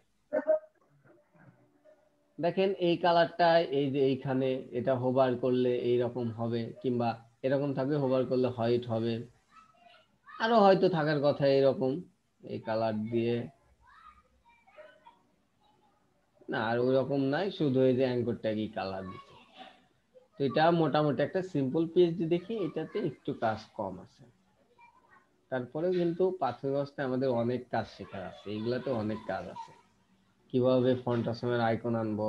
দেখেন এই কালারটা, এই যে এইখানে এটা হোভার করলে এই রকম হবে, কিংবা এরকম থাকবে, হোভার করলে হোয়াইট হবে, আরো হয়তো থাকার কথা এরকম এই কালার দিয়ে না, আর ওই রকম নাই, শুধু এই যে অ্যাঙ্কর ট্যাগই কালার দিচ্ছে। তো এটা মোটামুটি একটা সিম্পল পিএইচডি দেখি, এটাতে একটু কাজ কম আছে। তারপরে কিন্তু প্রাথমিক অবস্থায় আমাদের অনেক কাজ শেখার আছে, এইগুলাতে অনেক কাজ আছে। কিভাবে ফন্ট আসামের আইকন আনবো,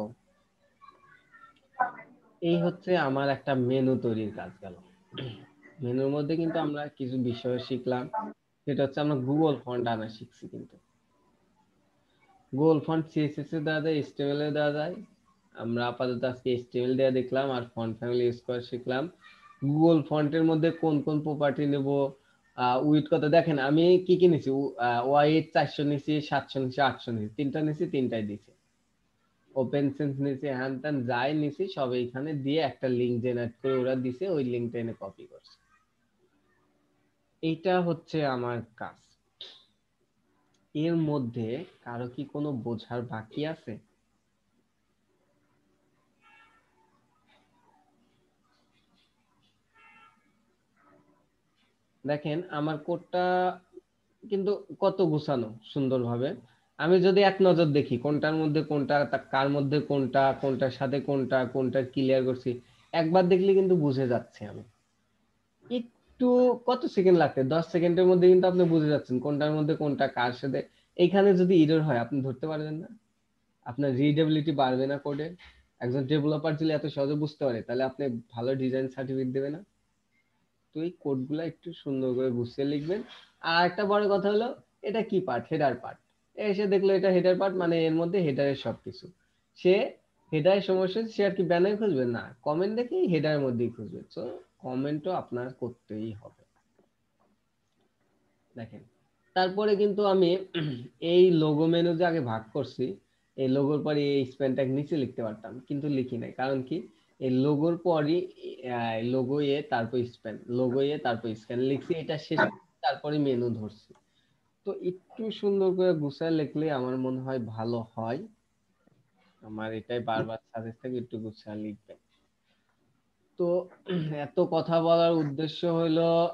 এই হচ্ছে আমার একটা মেনু তৈরির কাজ গেল। মেনুর মধ্যে কিন্তু আমরা কিছু বিষয় শিখলাম, সেটা হচ্ছে আমরা গুগল ফন্ট আনা শিখছি। কিন্তু গুগল ফন্ট সিএসএস এ দেওয়া যায়, এইচটিএমএল এ দেওয়া যায়। আমরা আপাতত আজকে এইচটিএমএল দেওয়া দেখলাম আর ফন্ট ফ্যামিলি ইউজ করা শিখলাম। গুগল ফন্টের মধ্যে কোন কোন প্রপার্টি নেব, উইথ কত, দেখেন আমি কি কি নিছি, ওয়াইট চারশো নিছি, সাতশো নিছি, আটশো নিছি, তিনটা নিছি, তিনটাই দিছি। ওপেন সেন্স নিছি, হ্যান ত্যান যাই নিছি সব এইখানে দিয়ে একটা লিঙ্ক জেনারেট করে ওরা দিছে, ওই লিঙ্কটা এনে কপি করছে। এইটা হচ্ছে আমার কাজ। এর মধ্যে কারো কি কোনো বোঝার বাকি আছে? দেখেন আমার কোডটা কিন্তু কত গুছানো সুন্দরভাবে। আমি যদি এক নজর দেখি কোনটার মধ্যে কোনটা, তা- কার মধ্যে কোনটা, কোনটার সাথে কোনটা, কোনটা ক্লিয়ার করছি, একবার দেখলে কিন্তু বুঝে যাচ্ছে। আমি একটু কত সেকেন্ড লাগতে, দশ সেকেন্ডের মধ্যে কিন্তু আপনি বুঝে যাচ্ছেন কোনটার মধ্যে কোনটা কার সাথে। এইখানে যদি এরর হয় আপনি ধরতে পারবেন না, আপনার রিডেবিলিটি বাড়বে না কোডে। একজন ডেভেলপার যদি এত সহজে বুঝতে পারে তাহলে আপনি ভালো ডিজাইন সার্টিফিকেট দেবে না। তো এই কোডগুলা একটু সুন্দর করে গুছিয়ে লিখবেন। আর একটা বড় কথা হলো, এটা কি পার্ট, হেডার পার্ট। এসে দেখলো এটা হেডার পার্ট, মানে এর মধ্যে হেডারের সবকিছু। সে হেডারের সমস্যা হচ্ছে, সে আর কি ব্যানার খুঁজবে না, কমেন্ট দেখে হেডারের মধ্যেই খুঁজবে। তো কমেন্টও আপনার করতেই হবে। দেখেন তারপরে কিন্তু আমি এই লোগো মেনু যে আগে ভাগ করছি, এই লোগোর পরে এই স্প্যান ট্যাগ নিচে লিখতে পারতাম, কিন্তু লিখি নাই। কারণ কি, এই লোগোর পরই লোগো এ তারপর স্প্যান, লোগো এ তারপর স্ক্যান লিখছি, এটা শেষ তারপরে মেনু ধরছি। তো একটু সুন্দর করে গুছায় লিখলে আমার মনে হয় ভালো হয়। আমার এটাই বারবার সাজেস্ট থাকে, একটু গুছায় লিখবেন। তো এত কথা বলার উদ্দেশ্য হলো